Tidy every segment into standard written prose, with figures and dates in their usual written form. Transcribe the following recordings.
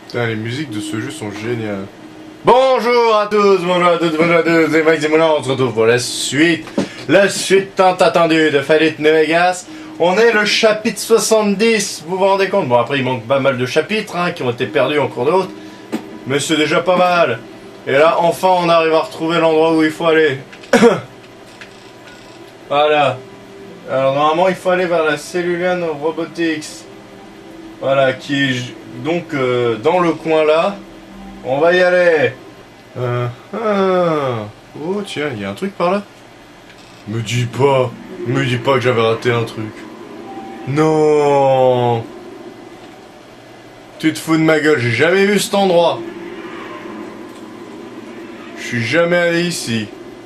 Putain, les musiques de ce jeu sont géniales. Bonjour à tous, bonjour à toutes, c'est Max et Moulin, on se retrouve pour la suite tant attendue de Fallout New Vegas. On est le chapitre 70, vous vous rendez compte? Bon, après il manque pas mal de chapitres hein, qui ont été perdus en cours de route, mais c'est déjà pas mal. Et là, enfin, on arrive à retrouver l'endroit où il faut aller. Voilà. Alors normalement, il faut aller vers la Cellulian Robotics. Voilà, qui est donc dans le coin là. On va y aller. Oh tiens, il y a un truc par là. Me dis pas que j'avais raté un truc. Non. Tu te fous de ma gueule, j'ai jamais vu cet endroit. Je suis jamais allé ici.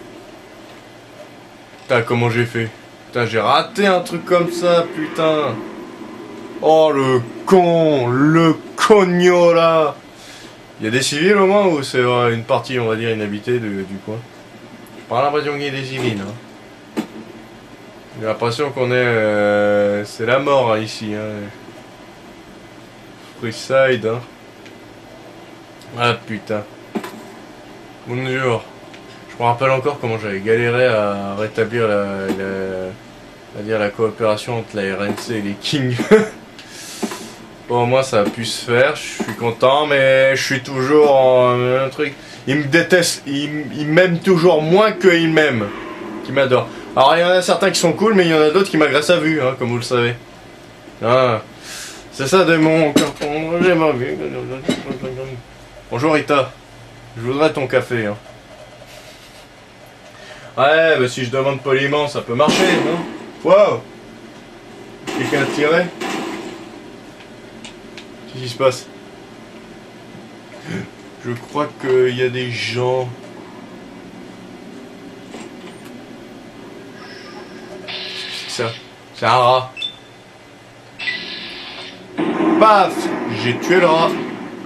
Putain, comment j'ai fait? Putain, j'ai raté un truc comme ça, putain. Oh le con, le cogno là. Il y a des civils au moins ou c'est une partie, on va dire, inhabitée du coin? J'ai pas l'impression qu'il y ait des civils. Hein. J'ai l'impression qu'on est... c'est la mort hein, ici. Hein. Freeside. Hein. Ah putain. Bonjour. Je me rappelle encore comment j'avais galéré à rétablir la coopération entre la RNC et les Kings. Bon, moi ça a pu se faire, je suis content, mais je suis toujours en un truc. Il me déteste, il m'aime toujours moins qu'il m'aime, qu'il m'adore. Alors il y en a certains qui sont cool, mais il y en a d'autres qui m'agressent à vue, hein, comme vous le savez. Ah, c'est ça de mon carton. Bonjour Rita, je voudrais ton café. Hein. Ouais, bah si je demande poliment, ça peut marcher, non? Wow! Quelqu'un a tiré? Qu'est-ce qui se passe? Je crois qu'il y a des gens. Qu'est-ce que c'est que ça? C'est un rat. Paf! J'ai tué le rat.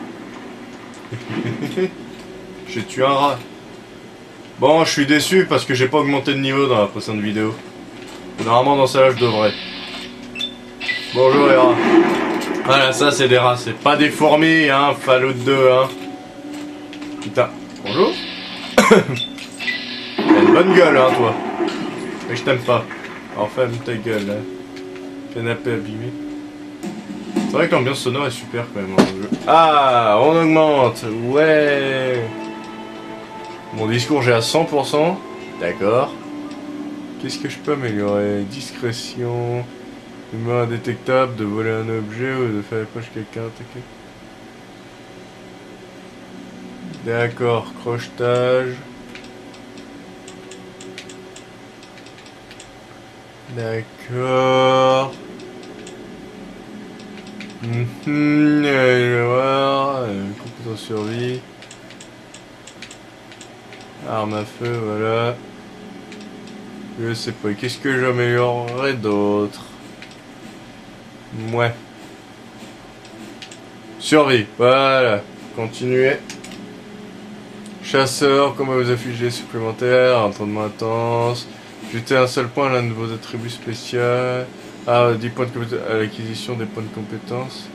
J'ai tué un rat. Bon, je suis déçu parce que j'ai pas augmenté de niveau dans la précédente vidéo. Normalement, dans celle-là, je devrais. Bonjour les rats. Voilà, ça c'est des rats, c'est pas des fourmis, hein, Fallout 2, hein. Putain, bonjour. T'as une bonne gueule, hein, toi. Mais je t'aime pas. Alors ferme ta gueule, hein. Canapé abîmé. C'est vrai que l'ambiance sonore est super quand même dans le jeu. Ah, on augmente, ouais. Mon discours, j'ai à 100%. D'accord. Qu'est-ce que je peux améliorer? Discrétion. Humeur indétectable, de voler un objet ou de faire approche quelqu'un attaqué. D'accord, crochetage. D'accord. Allez voir. Compétence survie. Arme à feu, voilà. Je sais pas. Qu'est-ce que j'améliorerais d'autre? Ouais. Survie, voilà. Continuez. Chasseur, comment vous afficher supplémentaire, entraînement intense. Jeter un seul point à l'un de vos attributs spéciaux. Ah, 10 points de compétence à l'acquisition des points de compétence.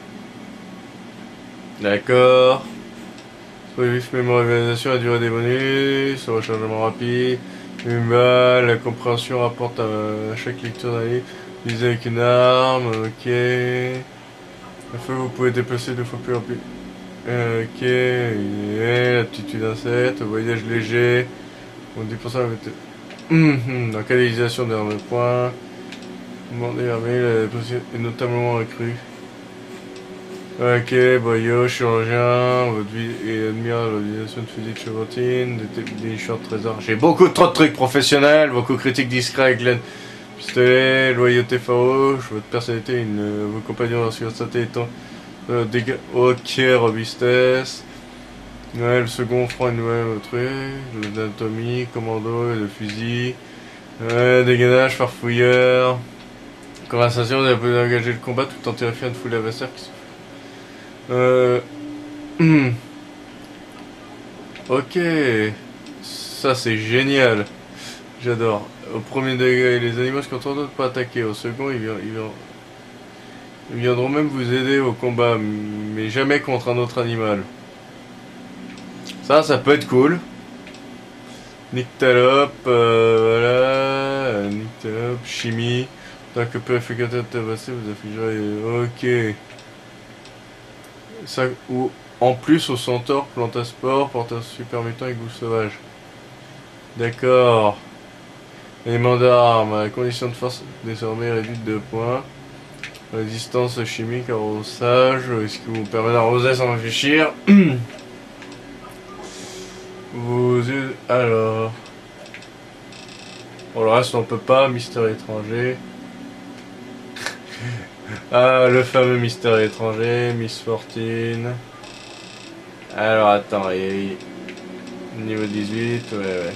D'accord. Vif mémorisation, la durée des bonus, rechargement rapide. La compréhension rapporte à chaque lecture d'un livre. Viser avec une arme, ok. Le feu, vous pouvez déplacer 2 fois plus rapide. Ok, aptitude insecte, voyage léger. On 10% avec localisation des armes de poing. Demander la possibilité est notamment accrue. Ok, boyau, chirurgien, votre vie et admire l'utilisation de fusil de chevrotine, des shorts trésors. J'ai beaucoup trop de trucs professionnels, beaucoup critique discret, Glenn. Pistolet, loyauté farouche, votre personnalité, vos compagnons sur satellite, dégâts, ok, robustesse. Ouais, le second fera une nouvelle truc, l'anatomie, commando, le fusil. Ouais, dégainage, farfouilleur. Conversation, vous pouvez engager le combat tout en terrifiant une foule d'adversaires qui se Ok, ça c'est génial. J'adore. Au premier degré, les animaux se contentent de ne pas attaquer. Au second, ils Ils viendront même vous aider au combat, mais jamais contre un autre animal. Ça peut être cool. Nyctalope, voilà. Nyctalope, chimie. Tant que purificateur tabassé, vous afficherez. Ok. Ça, ou en plus au centaure, plantasport, porteur super mutant et goutte sauvage. D'accord. Élément d'arme, la condition de force désormais réduite de points. Résistance chimique, arrosage, est-ce que vous permet d'arroser sans réfléchir? Alors. Pour le reste on peut pas, mystère étranger. Ah, le fameux mystère étranger, Miss Fortune. Alors attends, niveau 18, ouais.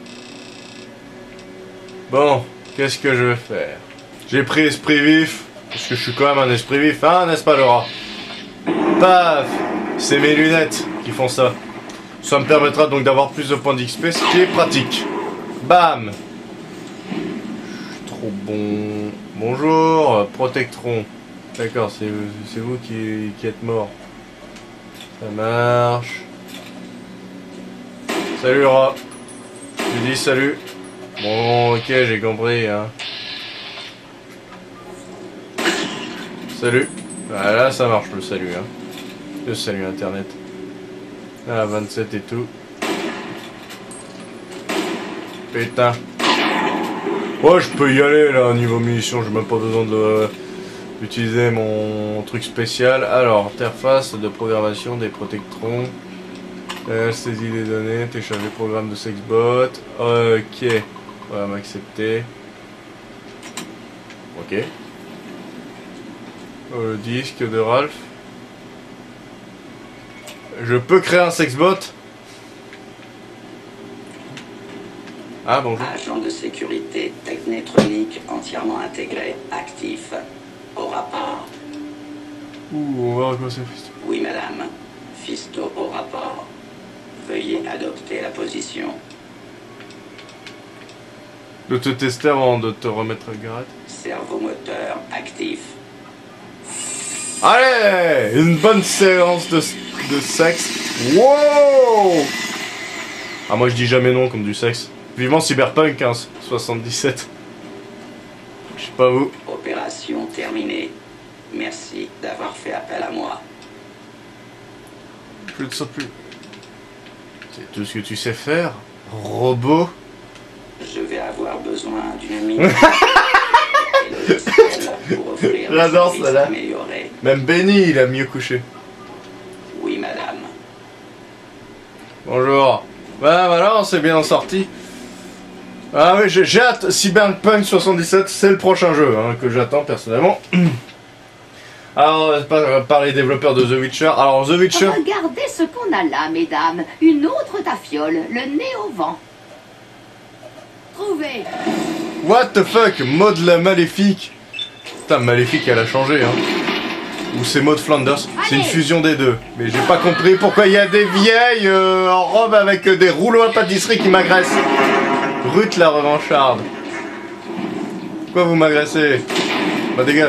Bon, qu'est-ce que je vais faire? J'ai pris esprit vif, parce que je suis quand même un esprit vif, hein, n'est-ce pas Laura? Paf! C'est mes lunettes qui font ça. Ça me permettra donc d'avoir plus de points d'XP, ce qui est pratique. Bam! Je suis trop bon. Bonjour, Protectron. D'accord, c'est vous qui êtes mort. Ça marche. Salut Laura. Je dis salut. Bon, ok, j'ai compris, hein. Salut. Voilà, ça marche le salut, hein. Le salut internet. Ah, 27 et tout. Putain. Ouais, je peux y aller là, niveau munitions, j'ai même pas besoin d'utiliser mon truc spécial. Alors, interface de programmation des protectrons. Saisie des données, télécharger programme de Sexbot. Ok. On va m'accepter. Ok. Le disque de Ralph. Je peux créer un Sexbot? Ah bonjour. Agent de sécurité technétronique entièrement intégré, actif. Au rapport. Ouh, on va voir comment ça fait. Oui madame. Fisto au rapport. Veuillez adopter la position. De te tester avant de te remettre à grade. Servomoteur actif. Allez, une bonne séance de sexe. Wow! Ah moi je dis jamais non comme du sexe. Vivement Cyberpunk 77. Je sais pas vous. Opération terminée. Merci d'avoir fait appel à moi. Je ne sais plus. C'est tout ce que tu sais faire, robot. Je vais avoir besoin d'une minute. Et logiciel pour offrir des J'adore services celle-là. améliorés. Même Benny il a mieux couché. Oui madame. Bonjour. Voilà, on s'est bien sorti. Ah oui, j'ai hâte. Cyberpunk 77, c'est le prochain jeu hein, que j'attends personnellement. Alors, par les développeurs de The Witcher. Alors, The Witcher. Regardez ce qu'on a là, mesdames. Une autre tafiole, le nez au vent. Trouvez. What the fuck, Maud la Maléfique. Putain, Maléfique, elle a changé, hein. Ou c'est Maud Flanders. C'est une fusion des deux. Mais j'ai pas compris pourquoi il y a des vieilles en robe avec des rouleaux à pâtisserie qui m'agressent. Ruth la revancharde. Pourquoi vous m'agressez? Bah dégage.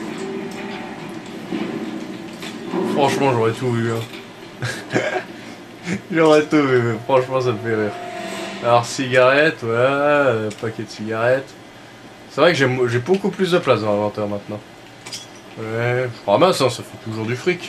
Franchement j'aurais tout vu hein. J'aurais tout vu mais franchement ça me fait rire. Alors cigarette, ouais, paquet de cigarettes. C'est vrai que j'ai beaucoup plus de place dans l'inventaire maintenant. Ouais, je ramasse hein, ça fait toujours du fric.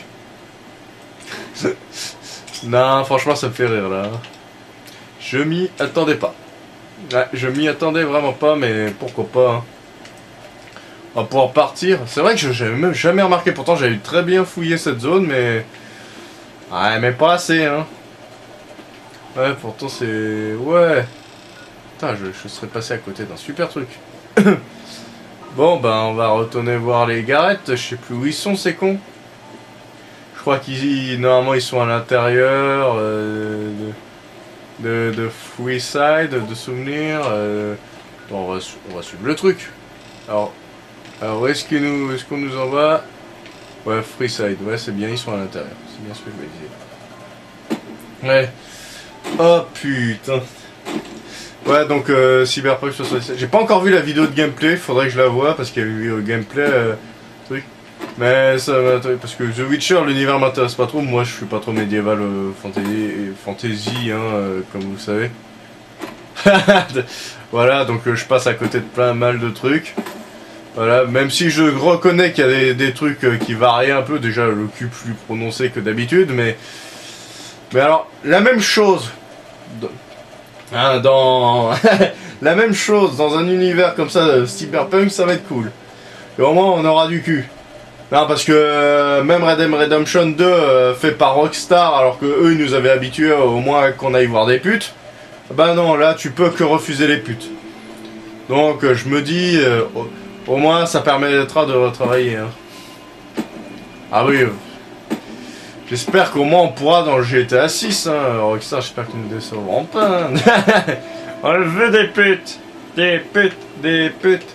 Non franchement ça me fait rire là. Je m'y attendais pas. Ouais, je m'y attendais vraiment pas, mais pourquoi pas. Hein. On va pouvoir partir. C'est vrai que j'avais même jamais remarqué. Pourtant, j'avais très bien fouillé cette zone, mais. Ouais, mais pas assez, hein. Ouais, pourtant, c'est. Ouais. Putain, je serais passé à côté d'un super truc. Bon, ben, on va retourner voir les garettes. Je sais plus où ils sont, ces cons. Je crois qu'ils. Normalement, ils sont à l'intérieur. De Freeside, de souvenirs. Bon, on va suivre le truc. Alors où est-ce qu'on nous envoie? Ouais, Freeside, ouais, c'est bien, ils sont à l'intérieur. C'est bien ce que je me disais. Ouais. Oh putain. Ouais, donc Cyberpunk 77. J'ai pas encore vu la vidéo de gameplay, faudrait que je la voie parce qu'il y a eu gameplay truc. Mais ça m'intéresse parce que The Witcher, l'univers m'intéresse pas trop. Moi, je suis pas trop médiéval fantasy, hein, comme vous savez. Voilà, donc je passe à côté de plein mal de trucs. Voilà, même si je reconnais qu'il y a des trucs qui varient un peu. Déjà, le cul plus prononcé que d'habitude, mais alors, la même chose. Hein, dans la même chose dans un univers comme ça, cyberpunk, ça va être cool. Et au moins, on aura du cul. Non, parce que même Red Dead Redemption 2 fait par Rockstar, alors que eux ils nous avaient habitués au moins qu'on aille voir des putes. Bah non, là tu peux que refuser les putes. Donc je me dis, au moins ça permettra de retravailler. Hein. Ah oui, j'espère qu'au moins on pourra dans le GTA 6. Hein. Rockstar, j'espère qu'ils nous décevront pas. On veut des putes, des putes, des putes.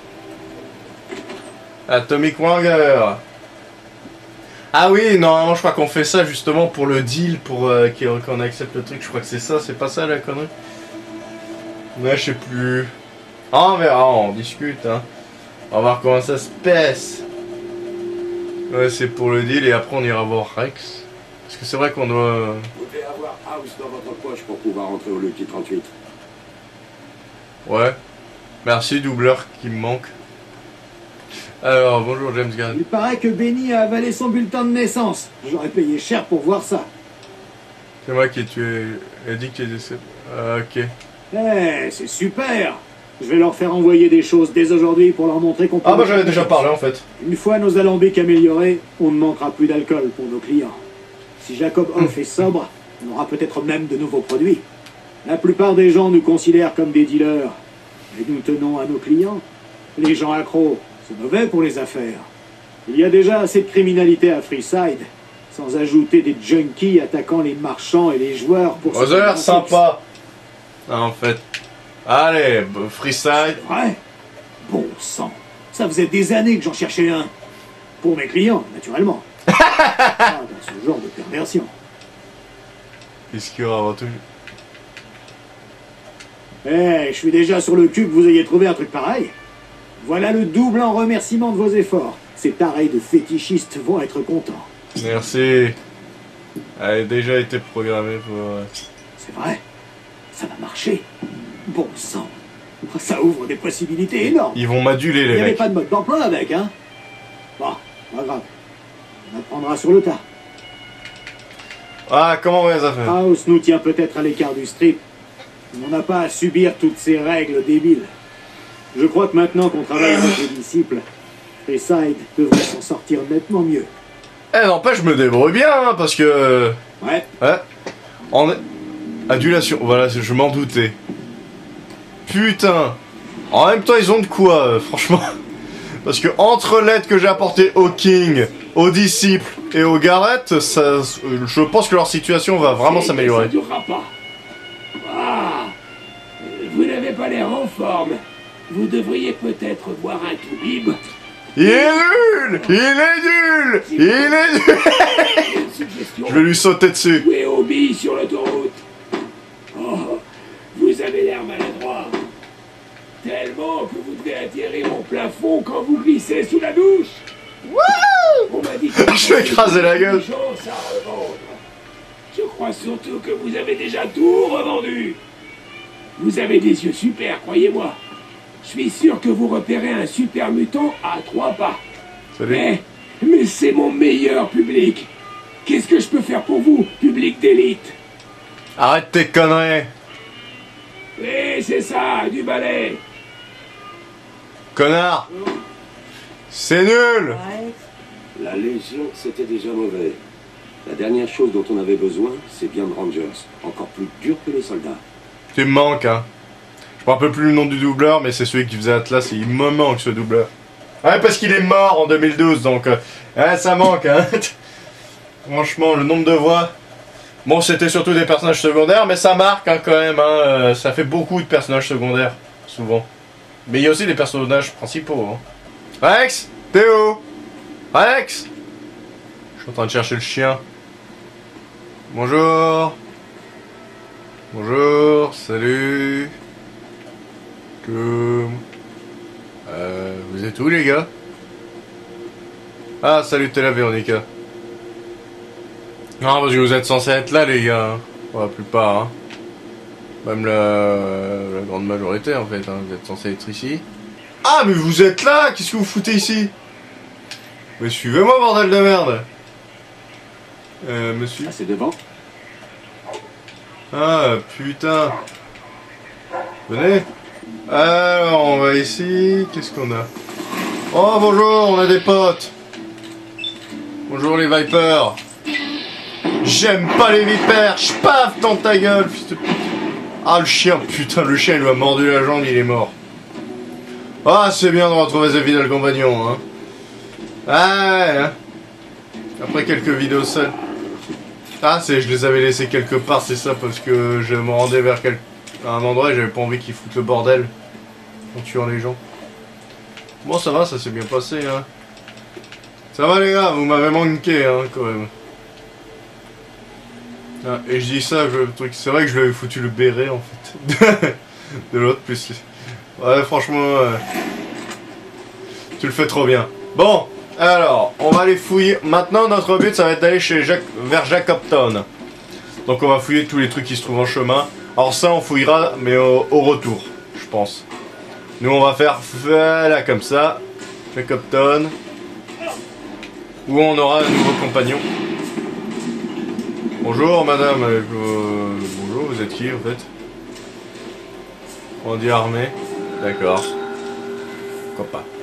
Atomic Wanger. Ah oui, normalement je crois qu'on fait ça justement pour le deal, pour qu'on accepte le truc, je crois que c'est ça, c'est pas ça la connerie. Ouais, je sais plus. Ah, on verra, on discute, hein. On va voir comment ça se passe. Ouais, c'est pour le deal et après on ira voir Rex. Parce que c'est vrai qu'on doit... Vous devez avoir House dans votre poche pour pouvoir rentrer au Lucky 38. Ouais. Merci, doubleur qui me manque. Alors, bonjour James Gunn. Il paraît que Benny a avalé son bulletin de naissance. J'aurais payé cher pour voir ça. C'est moi qui ai tué... Elle dit qu'il est décédé. Ah, ok. Eh, c'est super. Je vais leur faire envoyer des choses dès aujourd'hui pour leur montrer qu'on peut... Ah bah j'avais déjà parlé en fait. Une fois nos alambics améliorés, on ne manquera plus d'alcool pour nos clients. Si Jacob Hoff est sobre, on aura peut-être même de nouveaux produits. La plupart des gens nous considèrent comme des dealers. Et nous tenons à nos clients. Les gens accros, c'est mauvais pour les affaires. Il y a déjà assez de criminalité à Freeside, sans ajouter des junkies attaquant les marchands et les joueurs pour... Ça a l'air sympa. Ah, en fait. Allez, Freeside. Ouais. Bon sang. Ça faisait des années que j'en cherchais un. Pour mes clients, naturellement. Pas dans ce genre de perversion. Qu'est-ce qu'il y aura avant tout? Eh, je suis déjà sur le cul que vous ayez trouvé un truc pareil. Voilà le double en remerciement de vos efforts. Ces tarés de fétichistes vont être contents. Merci. Elle a déjà été programmée pour... C'est vrai. Ça va marcher. Bon sang. Ça ouvre des possibilités énormes. Ils vont m'aduler Il les n'y avait mecs. pas de mode d'emploi avec, hein. Bon, pas grave. On apprendra sur le tas. Ah, comment on les a fait? House nous tient peut-être à l'écart du strip. On n'a pas à subir toutes ces règles débiles. Je crois que maintenant qu'on travaille avec les disciples, Freeside devrait s'en sortir nettement mieux. Eh, n'empêche, je me débrouille bien, hein, parce que... Ouais. Ouais. En... Adulation, voilà, je m'en doutais. Putain. En même temps, ils ont de quoi, franchement. Parce que entre l'aide que j'ai apportée au King, aux disciples et aux Garrett, ça, je pense que leur situation va vraiment s'améliorer. Ça durera pas. Ah, vous n'avez pas l'air en forme. Vous devriez peut-être boire un toubib. Il est nul! Il est nul! Il est nul! Une suggestion. Je vais lui sauter dessus. Jouez aux billes sur l'autoroute. Oh, vous avez l'air maladroit. Tellement que vous devez atterrir au plafond quand vous glissez sous la douche. On m'a dit que Je vais écraser la gueule. chance à revendre. Je crois surtout que vous avez déjà tout revendu. Vous avez des yeux super, croyez-moi. Je suis sûr que vous repérez un super mutant à 3 pas. Salut. Mais c'est mon meilleur public. Qu'est-ce que je peux faire pour vous, public d'élite? Arrête tes conneries. Oui, c'est ça, du balai. Connard. C'est nul. La Légion, c'était déjà mauvais. La dernière chose dont on avait besoin, c'est bien de Rangers. Encore plus dur que les soldats. Tu me manques, hein. Je me rappelle plus le nom du doubleur, mais c'est celui qui faisait Atlas et il me manque ce doubleur. Ouais, parce qu'il est mort en 2012, donc... ouais, ça manque, hein. Franchement, le nombre de voix... Bon, c'était surtout des personnages secondaires, mais ça marque, hein, quand même, hein. Ça fait beaucoup de personnages secondaires, souvent. Mais il y a aussi des personnages principaux, hein. Alex, t'es où? Alex? Je suis en train de chercher le chien. Bonjour. Bonjour, salut. Vous êtes où les gars? Ah, salut, t'es là, Véronica. Non, parce que vous êtes censés être là, les gars. Hein. Pour la plupart. Hein. Même la grande majorité, en fait. Hein. Vous êtes censés être ici. Ah, mais vous êtes là! Qu'est-ce que vous foutez ici? Mais suivez-moi, bordel de merde! Monsieur. Ah, c'est devant. Ah, putain. Venez. Alors, on va ici. Qu'est-ce qu'on a? Oh, bonjour, on a des potes. Bonjour les Vipers. J'aime pas les vipères. J'paf dans ta gueule, fils de pute. Ah, le chien, putain, le chien, il lui a mordu la jambe, il est mort. Ah, c'est bien de retrouver ses fidèles compagnons, hein. Ah, ouais, hein. Après quelques vidéos seules. Ah, je les avais laissés quelque part, c'est ça, parce que je me rendais vers un endroit et j'avais pas envie qu'ils foutent le bordel en tuant les gens. Bon, ça va, ça s'est bien passé, hein. Ça va, les gars, vous m'avez manqué, hein, quand même. Ah, et je dis ça, le truc, c'est vrai que je lui avais foutu le béret, en fait. De l'autre, plus. Ouais, franchement, tu le fais trop bien. Bon. Alors, on va aller fouiller. Maintenant, notre but, ça va être d'aller vers Jacobtown. Donc, on va fouiller tous les trucs qui se trouvent en chemin. Alors ça, on fouillera, mais au retour, je pense. Nous, on va faire voilà, comme ça. Jacobtown. Où on aura un nouveau compagnon. Bonjour, madame. Bonjour, vous êtes qui, en fait? On dit armée. D'accord. Pourquoi pas.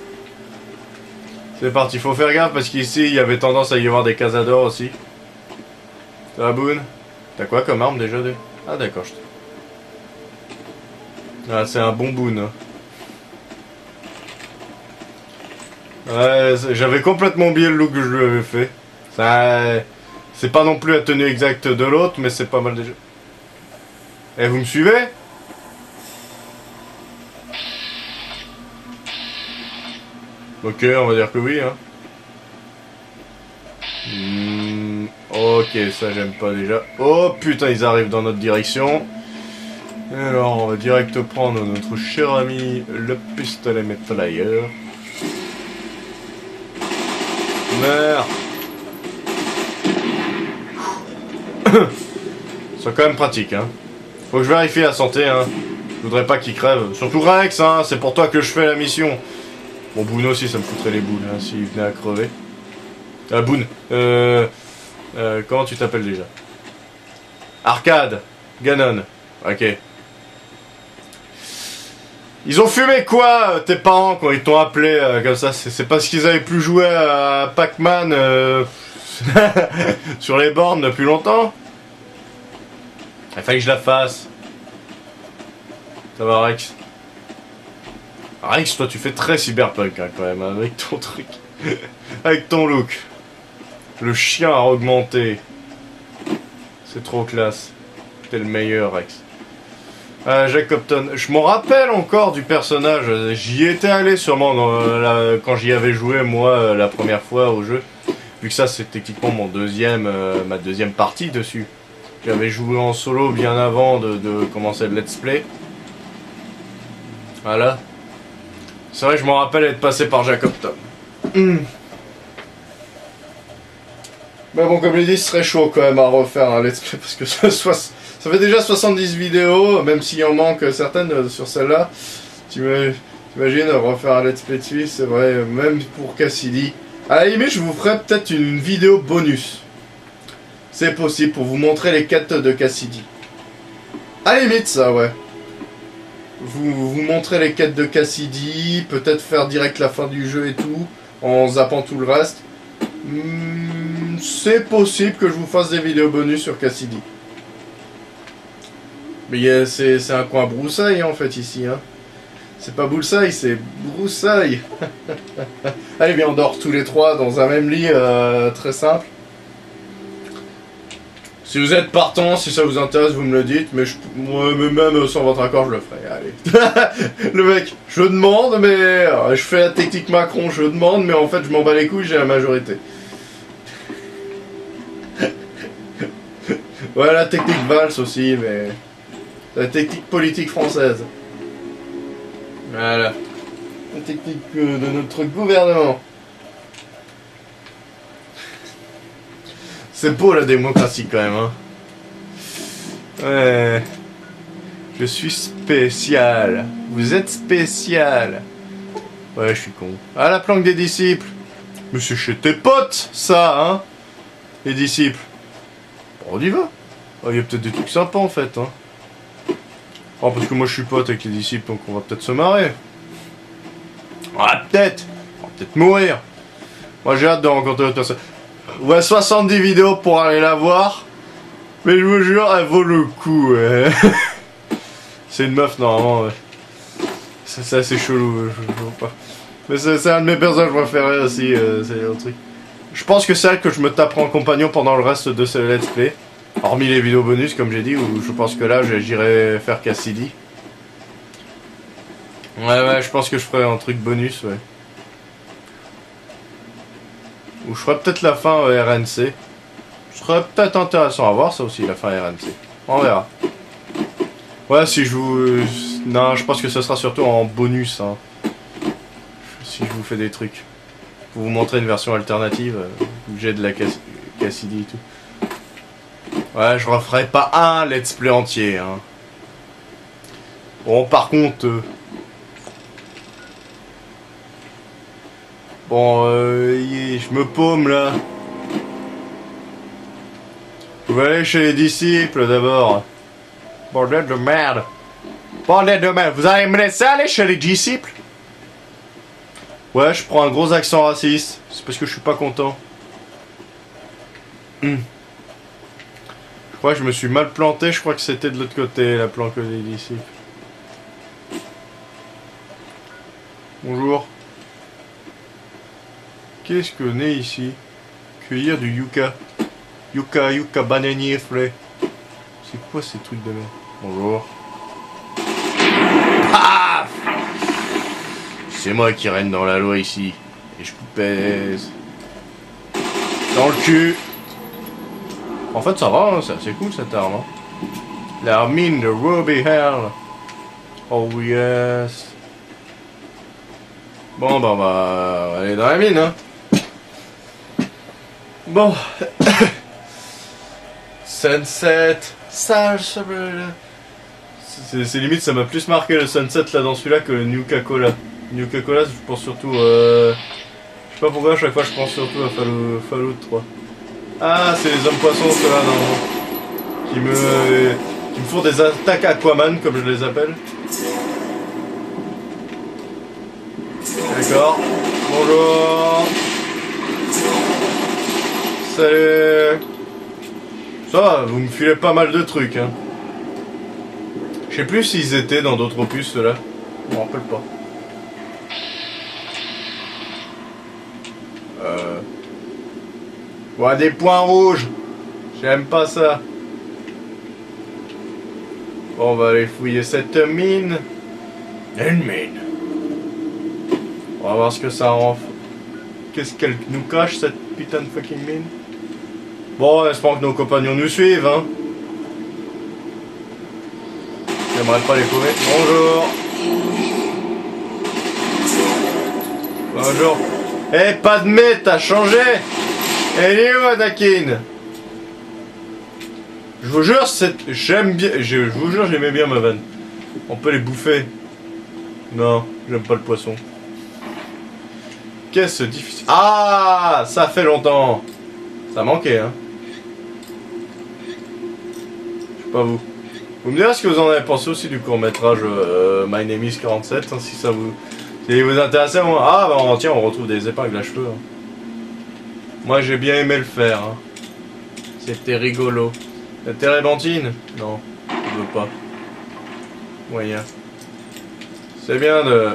C'est parti, faut faire gaffe parce qu'ici il y avait tendance à y avoir des casadors aussi. Ça va, Boone? T'as quoi comme arme déjà? Ah d'accord. Ah, c'est un bon Boone. Ouais, j'avais complètement oublié le look que je lui avais fait. Ça, c'est pas non plus la tenue exacte de l'autre, mais c'est pas mal déjà. Et vous me suivez? Ok, on va dire que oui, hein. Ok, ça j'aime pas déjà. Oh putain, ils arrivent dans notre direction. Alors, on va direct prendre notre cher ami, le pistolet mitrailleur. Merde. C'est quand même pratique, hein. Faut que je vérifie la santé, hein. Je voudrais pas qu'il crève. Surtout Rex, hein, c'est pour toi que je fais la mission. Bon, Boone aussi, ça me foutrait les boules, hein, s'il venait à crever. Ah, Boone. Comment tu t'appelles déjà? Arcade. Ganon. Ok. Ils ont fumé quoi, tes parents, quand ils t'ont appelé comme ça? C'est parce qu'ils avaient plus joué à Pac-Man sur les bornes depuis longtemps? Il fallait que je la fasse. Ça va, Rex? Rex, toi tu fais très cyberpunk hein, quand même, avec ton truc. Avec ton look. Le chien a augmenté. C'est trop classe. T'es le meilleur, Rex. Jacobtown. Je m'en rappelle encore du personnage. J'y étais allé sûrement quand j'y avais joué, moi, la première fois au jeu. Vu que ça, c'est techniquement ma deuxième partie dessus. J'avais joué en solo bien avant de commencer le let's play. Voilà. C'est vrai que je m'en rappelle être passé par Jacobtown. Mais bon, comme je l'ai dit, ce serait chaud quand même à refaire un let's play parce que ça fait déjà 70 vidéos, même s'il en manque certaines sur celle-là. T'imagines refaire un let's play dessus, c'est vrai, même pour Cassidy. À la limite, je vous ferai peut-être une vidéo bonus. C'est possible pour vous montrer les quêtes de Cassidy. À la limite, ça, ouais. Vous montrez les quêtes de Cassidy, peut-être faire direct la fin du jeu et tout, en zappant tout le reste. C'est possible que je vous fasse des vidéos bonus sur Cassidy. Mais c'est un coin broussaille en fait ici. Hein. C'est pas Bullseye, c'est broussaille. Allez, bien, on dort tous les trois dans un même lit, très simple. Si vous êtes partant, si ça vous intéresse, vous me le dites, mais moi, même sans votre accord, je le ferai. Allez. Le mec, je demande, mais je fais la technique Macron, je demande, mais en fait, je m'en bats les couilles, j'ai la majorité. Ouais, la technique Valls aussi, mais la technique politique française. Voilà. La technique de notre gouvernement. C'est beau la démocratie quand même, hein. Ouais. Je suis spécial. Vous êtes spécial. Ouais, je suis con. Ah, la planque des disciples. Mais c'est chez tes potes, ça, hein. Les disciples. Bon, on y va. Oh, il y a peut-être des trucs sympas, en fait, hein. Oh, parce que moi, je suis pote avec les disciples, donc on va peut-être se marrer. Ah, peut-être. On va peut-être mourir. Moi, j'ai hâte de rencontrer d'autres personnes. Ouais, 70 vidéos pour aller la voir. Mais je vous jure, elle vaut le coup, ouais. C'est une meuf, normalement, ouais. C'est assez chelou, je vois pas. Mais c'est un de mes personnages préférés aussi, c'est un truc. Je pense que c'est elle que je me taperai en compagnon pendant le reste de ce let's play. Hormis les vidéos bonus, comme j'ai dit, où je pense que là, j'irai faire Cassidy. Ouais, je pense que je ferai un truc bonus, ouais. Ou je ferai peut-être la fin RNC. Ce serait peut-être intéressant à voir, ça aussi, la fin RNC. On verra. Ouais, si je vous... Non, je pense que ce sera surtout en bonus, hein. Si je vous fais des trucs. Pour vous montrer une version alternative, où j'ai de la Cassidy et tout. Ouais, je referai pas un let's play entier, hein. Bon, par contre... Bon, je me paume, là. Je vais aller chez les disciples, d'abord. Bordel de merde. Bordel de merde. Vous allez me laisser aller chez les disciples? Ouais, je prends un gros accent raciste. C'est parce que je suis pas content. Je crois que je me suis mal planté. Je crois que c'était de l'autre côté, la planque des disciples. Bonjour. Qu'est-ce qu'on est ici? Cueillir du yucca. Yucca bananier frais. C'est quoi ces trucs de merde? Bonjour. Paf! C'est moi qui règne dans la loi ici. Et je vous pèse. Dans le cul. En fait ça va, hein, c'est assez cool cette arme. Hein. La mine de Ruby Hell. Oh yes. Bon bah on va aller dans la mine, hein. Bon. Sunset. C'est limite, ça m'a plus marqué le Sunset là dans celui-là que le Nuka-Cola. Nuka-Cola, je pense surtout. Je sais pas pourquoi, à chaque fois je pense surtout à Fallout 3. Ah, c'est les hommes poissons, ceux-là, non. Qui me font des attaques Aquaman, comme je les appelle. D'accord. Bonjour. Salut. Ça va, vous me filez pas mal de trucs, hein. Je sais plus s'ils étaient dans d'autres opus, ceux-là. Je m'en rappelle pas. Ouais, des points rouges. J'aime pas ça. Bon, on va aller fouiller cette mine. Une mine. On va voir ce que ça rend. Qu'est-ce qu'elle nous cache, cette putain de fucking mine? Bon, espérons que nos compagnons nous suivent, hein. J'aimerais pas les courir. Bonjour. Bonjour. Eh, hey, Padmé, t'as changé? Elle est où, Anakin? Je vous jure, j'aime bien. Je vous jure, j'aimais bien ma vanne. On peut les bouffer. Non, j'aime pas le poisson. Qu'est-ce difficile. Ah, ça fait longtemps. Ça manquait, hein. Je sais pas vous. Vous me direz ce que vous en avez pensé aussi du court-métrage My Name is 47, hein, si ça vous intéresse. Ah, bah tiens, on retrouve des épingles à cheveux. Hein. Moi, j'ai bien aimé le faire. Hein. C'était rigolo. La térébenthine? Non, je veux pas. Moyen. C'est bien de...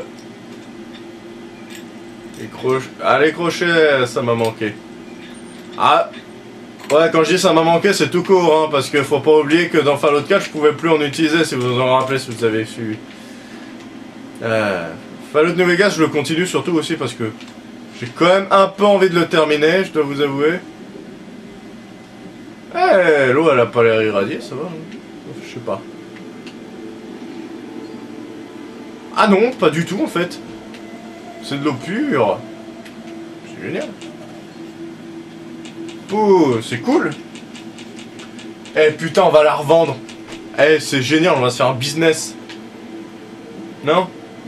les crochets, ça m'a manqué. Ah, ouais, quand je dis ça m'a manqué, c'est tout court, hein, parce que faut pas oublier que dans Fallout 4, je pouvais plus en utiliser, si vous vous en rappelez, si vous avez suivi. Fallout New Vegas, je le continue surtout aussi parce que j'ai quand même un peu envie de le terminer, je dois vous avouer. Eh, l'eau, elle a pas l'air irradiée, ça va, hein. Je sais pas. Ah non, pas du tout, en fait. C'est de l'eau pure. C'est génial. Pouh, c'est cool. Eh putain, on va la revendre. Eh, c'est génial, on va se faire un business. Non?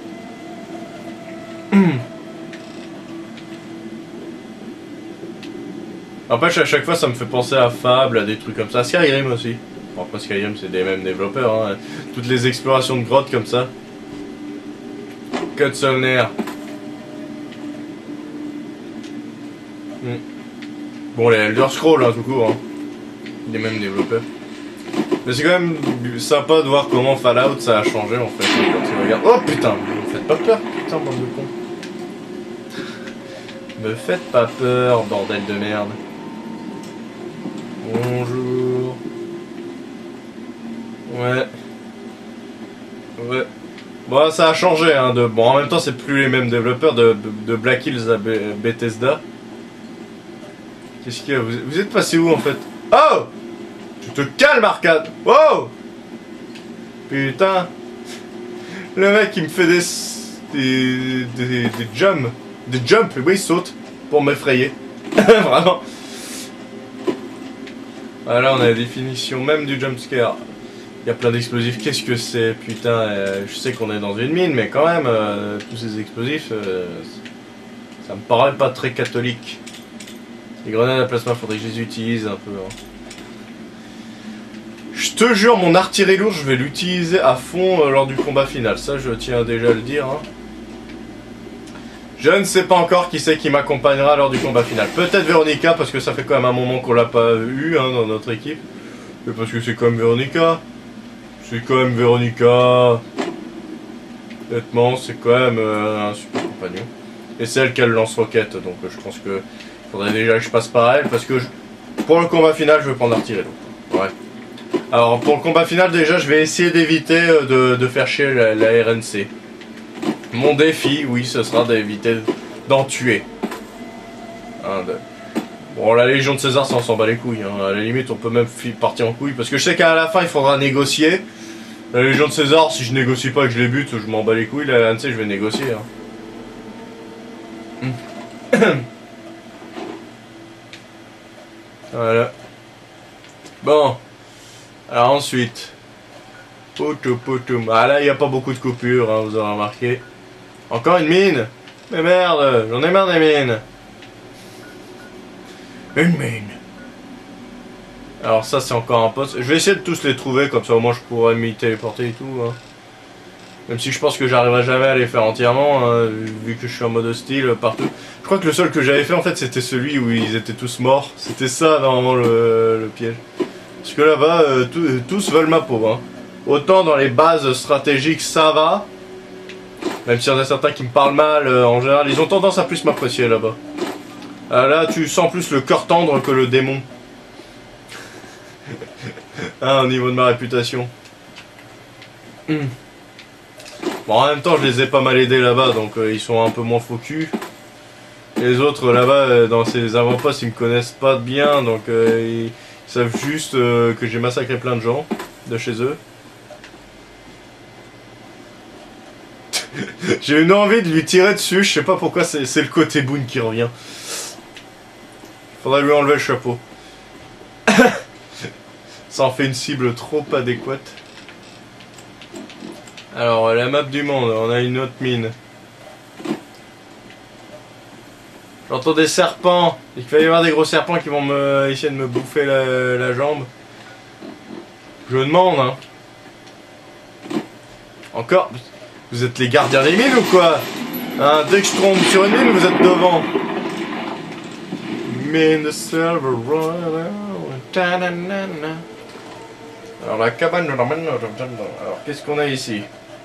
Après, à chaque fois, ça me fait penser à Fable, à des trucs comme ça. Skyrim aussi. Bon, après, Skyrim, c'est des mêmes développeurs. Hein. Toutes les explorations de grottes comme ça. Code Solnaire. Bon, les Elder Scrolls, hein, tout court. Hein. Les mêmes développeurs. Mais c'est quand même sympa de voir comment Fallout ça a changé en fait. Quand tu regardes. Oh putain, me faites pas peur, putain, bande de cons. Me faites pas peur, bordel de merde. Bonjour. Ouais. Ouais. Bon, ça a changé, hein. Bon, en même temps, c'est plus les mêmes développeurs de Black Hills à Bethesda. Qu'est-ce qu'il y a? Vous êtes passé où en fait? Oh! Tu te calmes, Arcade! Wow! Putain! Le mec il me fait des jumps. Des jumps, oui, il saute pour m'effrayer. Vraiment. Voilà, on a la définition même du jumpscare. Il y a plein d'explosifs. Qu'est-ce que c'est? Putain, je sais qu'on est dans une mine, mais quand même, tous ces explosifs, ça me paraît pas très catholique. Les grenades à plasma, faudrait que je les utilise un peu. Hein. Je te jure, mon artillerie lourde, je vais l'utiliser à fond lors du combat final. Ça, je tiens déjà à le dire. Hein. Je ne sais pas encore qui c'est qui m'accompagnera lors du combat final. Peut-être Véronica, parce que ça fait quand même un moment qu'on l'a pas eu hein, dans notre équipe. Mais parce que c'est quand même Véronica. C'est quand même Véronica. Honnêtement, c'est quand même un super compagnon. Et c'est elle qui a le lance-roquette, donc je pense que faudrait déjà que je passe par elle, parce que pour le combat final, je vais prendre l'artillerie lourde. Ouais. Alors pour le combat final déjà je vais essayer d'éviter de faire chier la RNC. Mon défi, oui, ce sera d'éviter d'en tuer. Hein, Bon, la Légion de César ça on s'en bat les couilles, hein. À la limite on peut même partir en couille parce que je sais qu'à la fin il faudra négocier. La Légion de César, si je négocie pas et que je les bute, je m'en bats les couilles, la RNC je vais négocier. Hein. Voilà. Bon. Alors ensuite, ah là il n'y a pas beaucoup de coupures, hein, vous aurez remarqué. Encore une mine. Mais merde, j'en ai marre des mines. Une mine. Alors ça c'est encore un poste. Je vais essayer de tous les trouver, comme ça au moins je pourrais m'y téléporter et tout. Hein. Même si je pense que j'arriverai jamais à les faire entièrement, hein, vu que je suis en mode hostile partout. Je crois que le seul que j'avais fait en fait c'était celui où ils étaient tous morts. C'était ça normalement le piège. Parce que là-bas, tous veulent ma peau. Hein. Autant dans les bases stratégiques, ça va. Même s'il y en a certains qui me parlent mal, en général, ils ont tendance à plus m'apprécier là-bas. Là, tu sens plus le cœur tendre que le démon. Hein, au niveau de ma réputation. Bon, en même temps, je les ai pas mal aidés là-bas, donc ils sont un peu moins faux cul. Les autres là-bas, dans ces avant-postes, ils me connaissent pas bien, donc ils savent juste que j'ai massacré plein de gens de chez eux. J'ai une envie de lui tirer dessus, je sais pas pourquoi, c'est le côté Boone qui revient. Faudrait lui enlever le chapeau. Ça en fait une cible trop adéquate. Alors, la map du monde, on a une autre mine. J'entends des serpents. Il va y avoir des gros serpents qui vont essayer de me bouffer la jambe. Je demande, hein. Encore? Vous êtes les gardiens des mines ou quoi? Hein, dès que je tombe sur une mine, vous êtes devant. Mine de silver. Alors la cabane de la mine. Alors qu'est-ce qu'on a ici?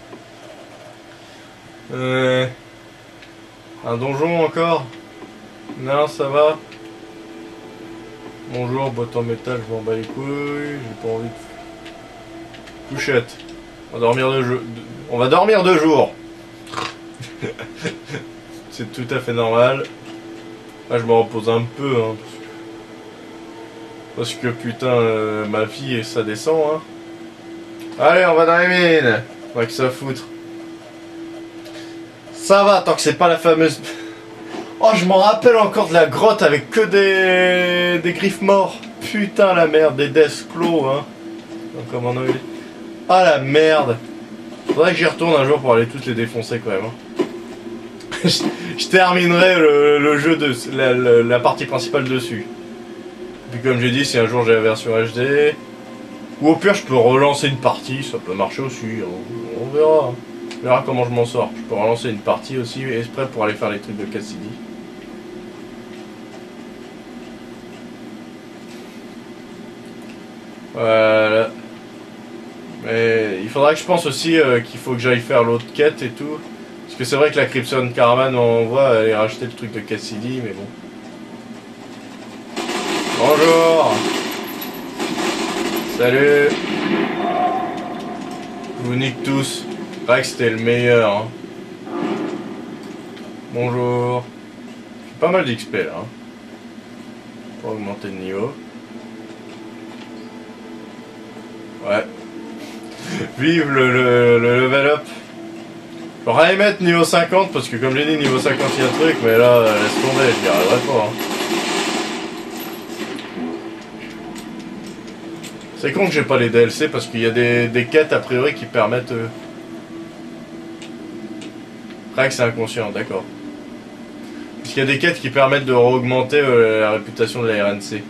Un donjon encore? Non, ça va. Bonjour, boîte en métal, je m'en bats les couilles. J'ai pas envie de... Couchette. On va dormir 2 jours. C'est tout à fait normal. Là, je me repose un peu. Hein, parce que putain, ma vie, ça descend. Hein. Allez, on va dans les mines. On va que ça foutre. Ça va, tant que c'est pas la fameuse... Oh, je m'en rappelle encore de la grotte avec que des griffes morts. Putain, la merde, des Deathclaws, hein. Comme on a eu. Ah, la merde. Faudrait que j'y retourne un jour pour aller toutes les défoncer, quand même. Hein. Je terminerai le jeu de la partie principale dessus. Puis comme j'ai dit, si un jour j'ai la version HD, ou au pire je peux relancer une partie, ça peut marcher aussi, on verra. On verra comment je m'en sors. Je peux relancer une partie aussi, exprès pour aller faire les trucs de Cassidy. Voilà. Mais il faudra que je pense aussi qu'il faut que j'aille faire l'autre quête et tout. Parce que c'est vrai que la Crimson Caravan, on voit aller racheter le truc de Cassidy, mais bon. Bonjour. Salut. Je vous nique tous. C'est vrai que c'était le meilleur. Hein. Bonjour. J'ai pas mal d'XP là. Hein. Pour augmenter le niveau. Ouais. Vive le level up. J'aurais aimé mettre niveau 50 parce que comme j'ai dit niveau 50 il y a un truc, mais là laisse tomber, je n'y arriverai pas. Hein. C'est con que j'ai pas les DLC parce qu'il y a des quêtes a priori qui permettent... Rien que c'est inconscient, d'accord. Parce qu'il y a des quêtes qui permettent de augmenter la réputation de la RNC.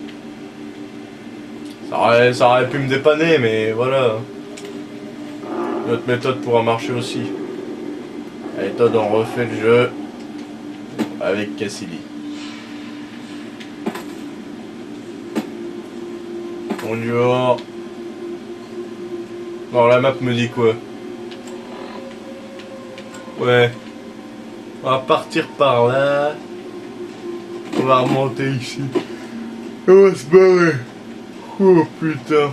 Ça aurait pu me dépanner, mais voilà. Notre méthode pourra marcher aussi. La méthode, on refait le jeu avec Cassidy. Bonjour. Bon, la map me dit quoi? Ouais. On va partir par là. On va remonter ici. On va se barrer. Oh putain.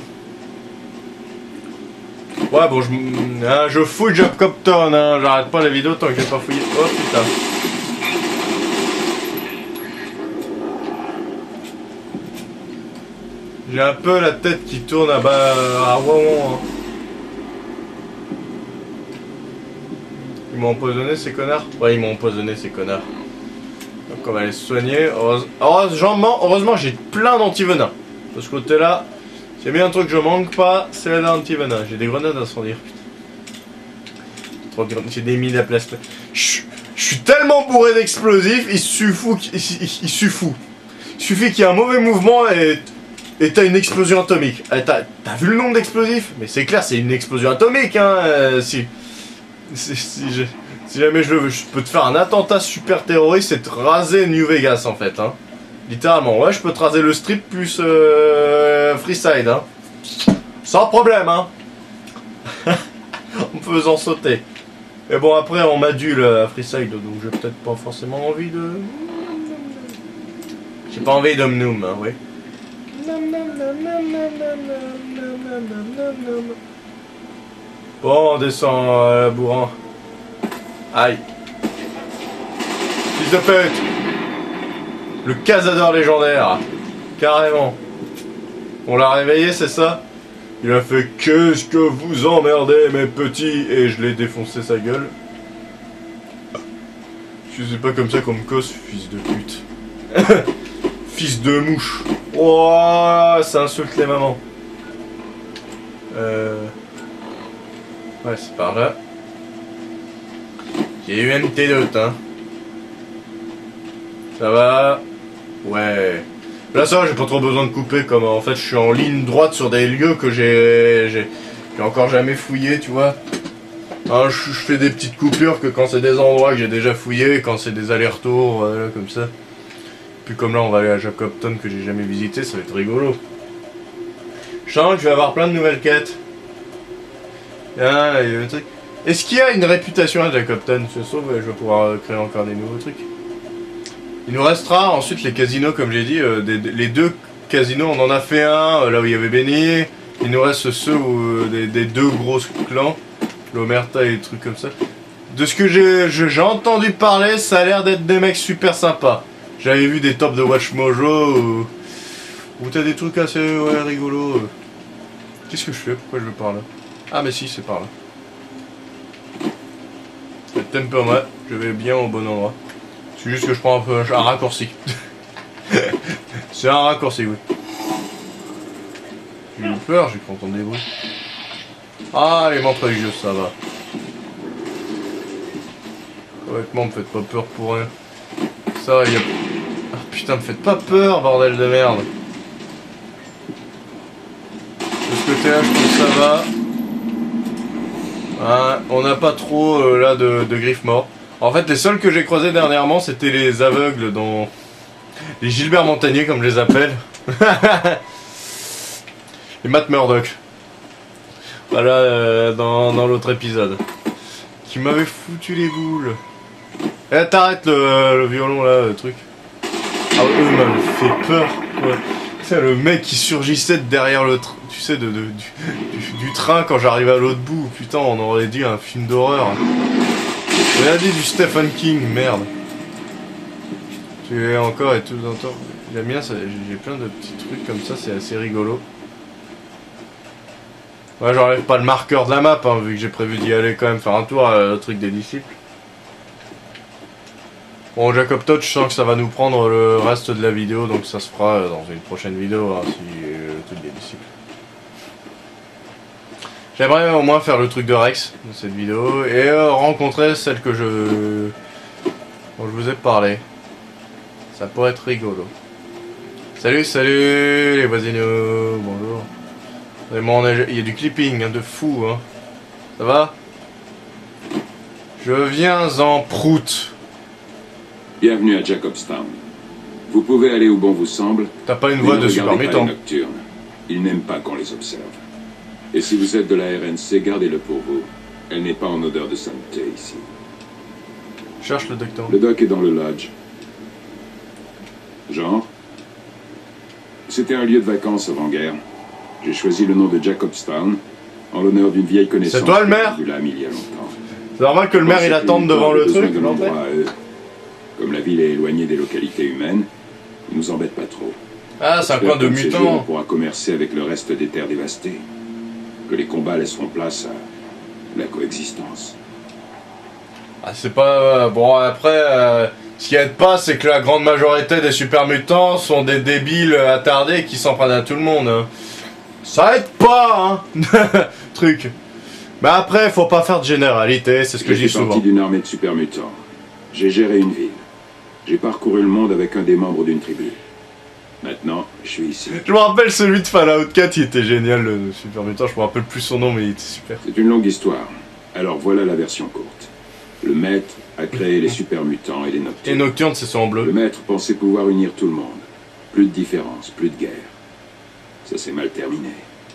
Ouais bon je fouille Jacob Copton hein. J'arrête pas la vidéo tant que j'ai pas fouillé. Oh putain. J'ai un peu la tête qui tourne à Wawon hein. Ils m'ont empoisonné ces connards? Ouais ils m'ont empoisonné ces connards. Donc on va les soigner. Heureusement j'ai plein d'antivenins. De ce côté là, c'est bien un truc que je manque pas, c'est l'antivenin. J'ai des grenades d'incendie. J'ai des mines à place. Je suis tellement bourré d'explosifs, il suffit qu'il y ait un mauvais mouvement et t'as une explosion atomique. T'as vu le nombre d'explosifs? Mais c'est clair, c'est une explosion atomique hein. Si jamais je veux, je peux te faire un attentat super terroriste et te raser New Vegas en fait hein. Littéralement, ouais, je peux te raser le strip plus freeside, hein. Sans problème, hein. En me faisant sauter. Mais bon, après, on m'adule à freeside, donc j'ai peut-être pas forcément envie de... J'ai pas envie d'Omnoom, hein, oui. Bon, on descend à la bourrin. Aïe. Fils de pute. Le casadeur légendaire. Carrément. On l'a réveillé, c'est ça? Il a fait « Qu'est-ce que vous emmerdez, mes petits ?» Et je l'ai défoncé sa gueule. Je sais pas comme ça qu'on me cause, fils de pute. Fils de mouche. Oh, ça insulte les mamans. Ouais, c'est par là. J'ai eu un antidote, hein. Ça va? Ouais. Là ça va, j'ai pas trop besoin de couper comme en fait je suis en ligne droite sur des lieux que j'ai encore jamais fouillé, tu vois. Hein, je fais des petites coupures que quand c'est des endroits que j'ai déjà fouillé, quand c'est des allers-retours, voilà, comme ça. Puis comme là on va aller à Jacobton que j'ai jamais visité, ça va être rigolo. Je sens que je vais avoir plein de nouvelles quêtes. Ah, il y a un truc. Est-ce qu'il y a une réputation à Jacobton? Je sauve, je vais pouvoir créer encore des nouveaux trucs. Il nous restera ensuite les casinos, comme j'ai dit, les deux casinos, on en a fait un, là où il y avait Benny. Il nous reste ceux des deux gros clans, l'Omerta et des trucs comme ça. De ce que j'ai entendu parler, ça a l'air d'être des mecs super sympas. J'avais vu des tops de Watch Mojo, où t'as des trucs assez ouais, rigolos. Qu'est-ce que je fais? Pourquoi je vais par là? Ah mais si, c'est par là. Le Tempermat, je vais bien au bon endroit. C'est juste que je prends un peu un raccourci. C'est un raccourci, oui. J'ai eu peur, j'ai cru entendre des bruits. Ah, les montres religieuses, ça va. Honnêtement, me faites pas peur pour rien. Ça, il y a... Ah putain, me faites pas peur, bordel de merde. De ce côté-là, je trouve que ça va. Hein, on n'a pas trop là de griffes morts. En fait, les seuls que j'ai croisés dernièrement, c'était les aveugles dans... Les Gilbert Montagnier, comme je les appelle. Les Matt Murdock. Voilà, dans l'autre épisode. Qui m'avait foutu les boules. Eh, t'arrêtes le violon là, le truc. Ah, eux m'avaient fait peur, quoi. C'est le mec qui surgissait derrière le train, tu sais, du train quand j'arrivais à l'autre bout. Putain, on aurait dit un film d'horreur. On a dit du Stephen King, merde. Tu es encore et tout dans temps. J'aime bien ça, j'ai plein de petits trucs comme ça, c'est assez rigolo. Ouais, j'enlève pas le marqueur de la map, hein, vu que j'ai prévu d'y aller quand même faire un tour à le truc des disciples. Bon, Jacob Todd, je sens que ça va nous prendre le reste de la vidéo, donc ça se fera dans une prochaine vidéo, hein, si le truc des disciples. J'aimerais au moins faire le truc de Rex dans cette vidéo et rencontrer celle que dont je vous ai parlé. Ça pourrait être rigolo. Salut, salut les voisinos, bonjour. Vraiment, il y a du clipping, hein, de fou, hein. Ça va? Je viens en prout. Bienvenue à Jacobstown. Vous pouvez aller où bon vous semble. T'as pas une voix de super mutant. Ils n'aiment pas qu'on les observe. Et si vous êtes de la RNC, gardez-le pour vous. Elle n'est pas en odeur de sainteté ici. Cherche le docteur. Le doc est dans le lodge. Genre? C'était un lieu de vacances avant-guerre. J'ai choisi le nom de Jacobstown en l'honneur d'une vieille connaissance. C'est toi le maire? Il y a longtemps. C'est normal que le maire il attende devant le truc. Comme la ville est éloignée des localités humaines, ils nous embêtent pas trop. Ah, c'est un coin de mutants. On pourra commercer avec le reste des terres dévastées. Que les combats laisseront place à la coexistence. Ah, c'est pas... bon, après, ce qui aide pas, c'est que la grande majorité des super mutants sont des débiles attardés qui s'en prennent à tout le monde. Hein. Ça aide pas, hein. Truc. Mais après, faut pas faire de généralité, c'est ce que je dis souvent. J'ai fait partie d'une armée de super mutants. J'ai géré une ville. J'ai parcouru le monde avec un des membres d'une tribu. Maintenant, je suis ici. Je me rappelle celui de Fallout 4, il était génial, le super mutant, je me rappelle plus son nom, mais il était super. C'est une longue histoire. Alors voilà la version courte. Le maître a créé les super mutants et les nocturnes. Et nocturnes, c'est en bleu. Le maître pensait pouvoir unir tout le monde. Plus de différence, plus de guerre. Ça s'est mal terminé.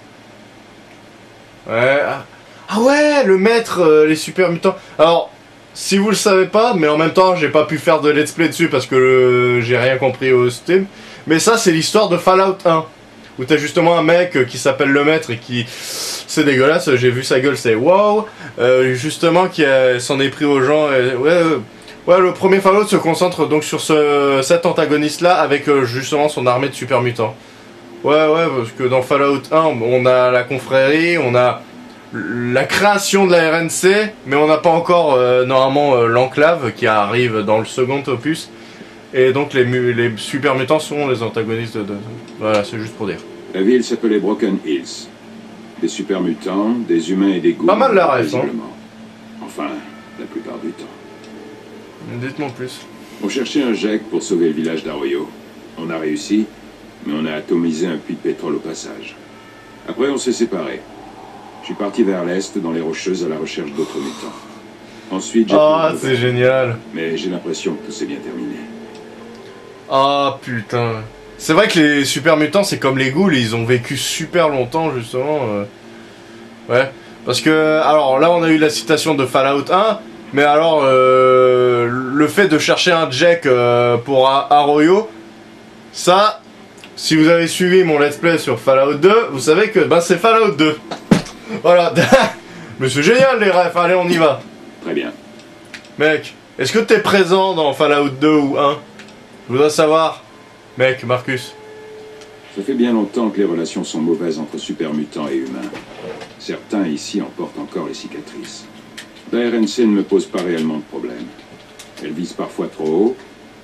Ouais. Ah ouais, le maître, les super mutants. Alors, si vous le savez pas, mais en même temps, j'ai pas pu faire de let's play dessus parce que j'ai rien compris au Steam. Mais ça, c'est l'histoire de Fallout 1. Où t'as justement un mec qui s'appelle le maître et qui... C'est dégueulasse, j'ai vu sa gueule, c'est wow. Justement, qui s'en est pris aux gens. Ouais, le premier Fallout se concentre donc sur cet antagoniste-là avec justement son armée de super mutants. Ouais, parce que dans Fallout 1, on a la confrérie, on a la création de la RNC, mais on n'a pas encore normalement l'enclave qui arrive dans le second opus. Et donc les super mutants sont les antagonistes de... Voilà, c'est juste pour dire. La ville s'appelait Broken Hills. Des super mutants, des humains et des ghouls. Pas mal la ref, hein. Enfin, la plupart du temps. Dites-moi plus. On cherchait un GEC pour sauver le village d'Arroyo. On a réussi, mais on a atomisé un puits de pétrole au passage. Après, on s'est séparés. Je suis parti vers l'est, dans les Rocheuses, à la recherche d'autres mutants. Ensuite, j'ai... Ah, c'est génial. Mais j'ai l'impression que tout s'est bien terminé. Ah, putain. C'est vrai que les super mutants, c'est comme les ghouls, ils ont vécu super longtemps, justement. Ouais. Parce que, alors là, on a eu la citation de Fallout 1, mais alors, le fait de chercher un Jack pour Arroyo, ça, si vous avez suivi mon let's play sur Fallout 2, vous savez que c'est Fallout 2. Voilà. Mais c'est génial les refs, allez on y va. Très bien. Mec, est-ce que t'es présent dans Fallout 2 ou 1? Je voudrais savoir. Mec, Marcus. Ça fait bien longtemps que les relations sont mauvaises entre super mutants et humains. Certains ici en portent encore les cicatrices. La RNC ne me pose pas réellement de problème. Elle vise parfois trop haut,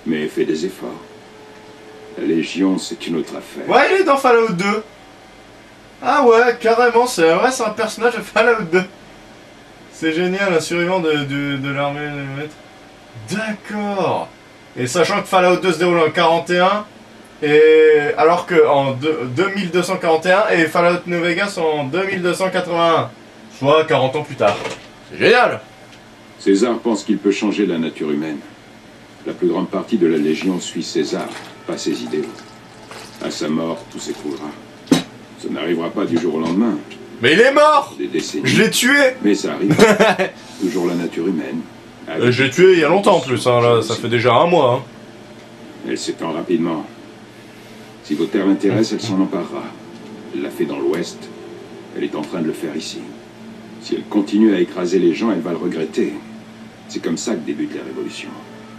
Mais fais des efforts. La Légion, c'est une autre affaire. Ouais, il est dans Fallout 2. Ah ouais, carrément, c'est un personnage de Fallout 2. C'est génial, un survivant de l'armée de maître. D'accord. Et sachant que Fallout 2 se déroule en 41, et alors que en 2241 et Fallout New Vegas en 2281, soit 40 ans plus tard. C'est génial. César pense qu'il peut changer la nature humaine. La plus grande partie de la Légion suit César, pas ses idéaux. À sa mort, tout s'écroulera. Ça n'arrivera pas du jour au lendemain. Mais il est mort. Des décennies. Je l'ai tué. Mais ça arrive. Toujours la nature humaine. Je l'ai tué il y a longtemps en plus, hein, là, ça fait déjà un mois. Hein. Elle s'étend rapidement. Si vos terres l'intéressent, elle s'en emparera. Elle l'a fait dans l'Ouest. Elle est en train de le faire ici. Si elle continue à écraser les gens, elle va le regretter. C'est comme ça que débute la révolution.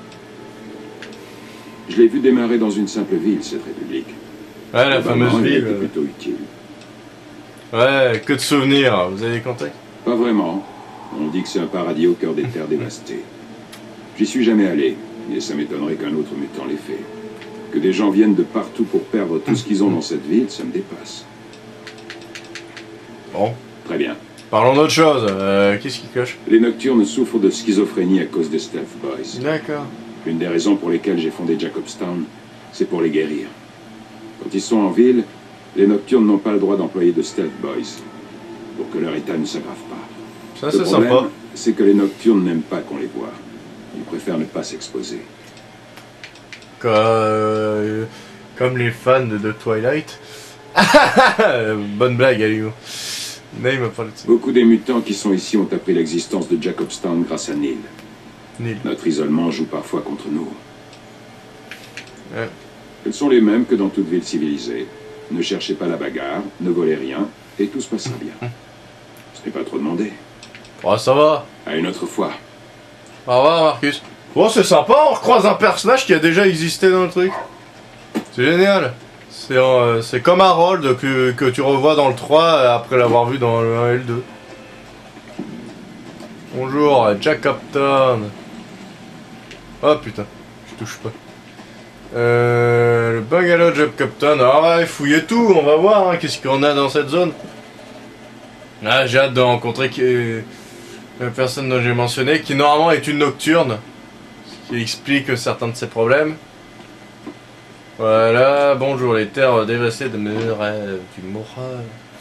Je l'ai vu démarrer dans une simple ville, cette république. Ouais, la fameuse Elle ville. était plutôt utile. Ouais, que de souvenirs. Vous avez des contacts? Pas vraiment. On dit que c'est un paradis au cœur des terres dévastées. J'y suis jamais allé, et ça m'étonnerait qu'un autre m'ait en l'effet. Que des gens viennent de partout pour perdre tout ce qu'ils ont dans cette ville, ça me dépasse. Bon. Très bien. Parlons d'autre chose. Qu'est-ce qui cloche? Les Nocturnes souffrent de schizophrénie à cause des Stealth Boys. D'accord. Une des raisons pour lesquelles j'ai fondé Jacobstown, c'est pour les guérir. Quand ils sont en ville, les Nocturnes n'ont pas le droit d'employer de Stealth Boys, pour que leur état ne s'aggrave pas. Ça, Le c'est problème, sympa. c'est que les Nocturnes n'aiment pas qu'on les voie. Ils préfèrent ne pas s'exposer. Comme les fans de Twilight. Bonne blague, Aliou. Mais il m'a parlé de ça. Beaucoup des mutants qui sont ici ont appris l'existence de Jacobstown grâce à Neil. Nil. Notre isolement joue parfois contre nous. Ouais. Ils sont les mêmes que dans toute ville civilisée. Ne cherchez pas la bagarre, ne volez rien, et tout se passera bien. Ce n'est pas trop demandé. Oh, ça va. À une autre fois. Au revoir, Marcus. Bon, c'est sympa, on recroise un personnage qui a déjà existé dans le truc. C'est génial. C'est comme Harold que tu revois dans le 3 après l'avoir vu dans le 1 et le 2. Bonjour, Jacobstown. Oh putain, je touche pas. Le bungalow Jacobstown. Ah ouais, fouillez tout, on va voir hein, qu'est-ce qu'on a dans cette zone. Ah, j'ai hâte de rencontrer la personne dont j'ai mentionné, qui normalement est une nocturne, ce qui explique certains de ses problèmes. Voilà, bonjour les terres dévastées de mes rêves, tu mourras.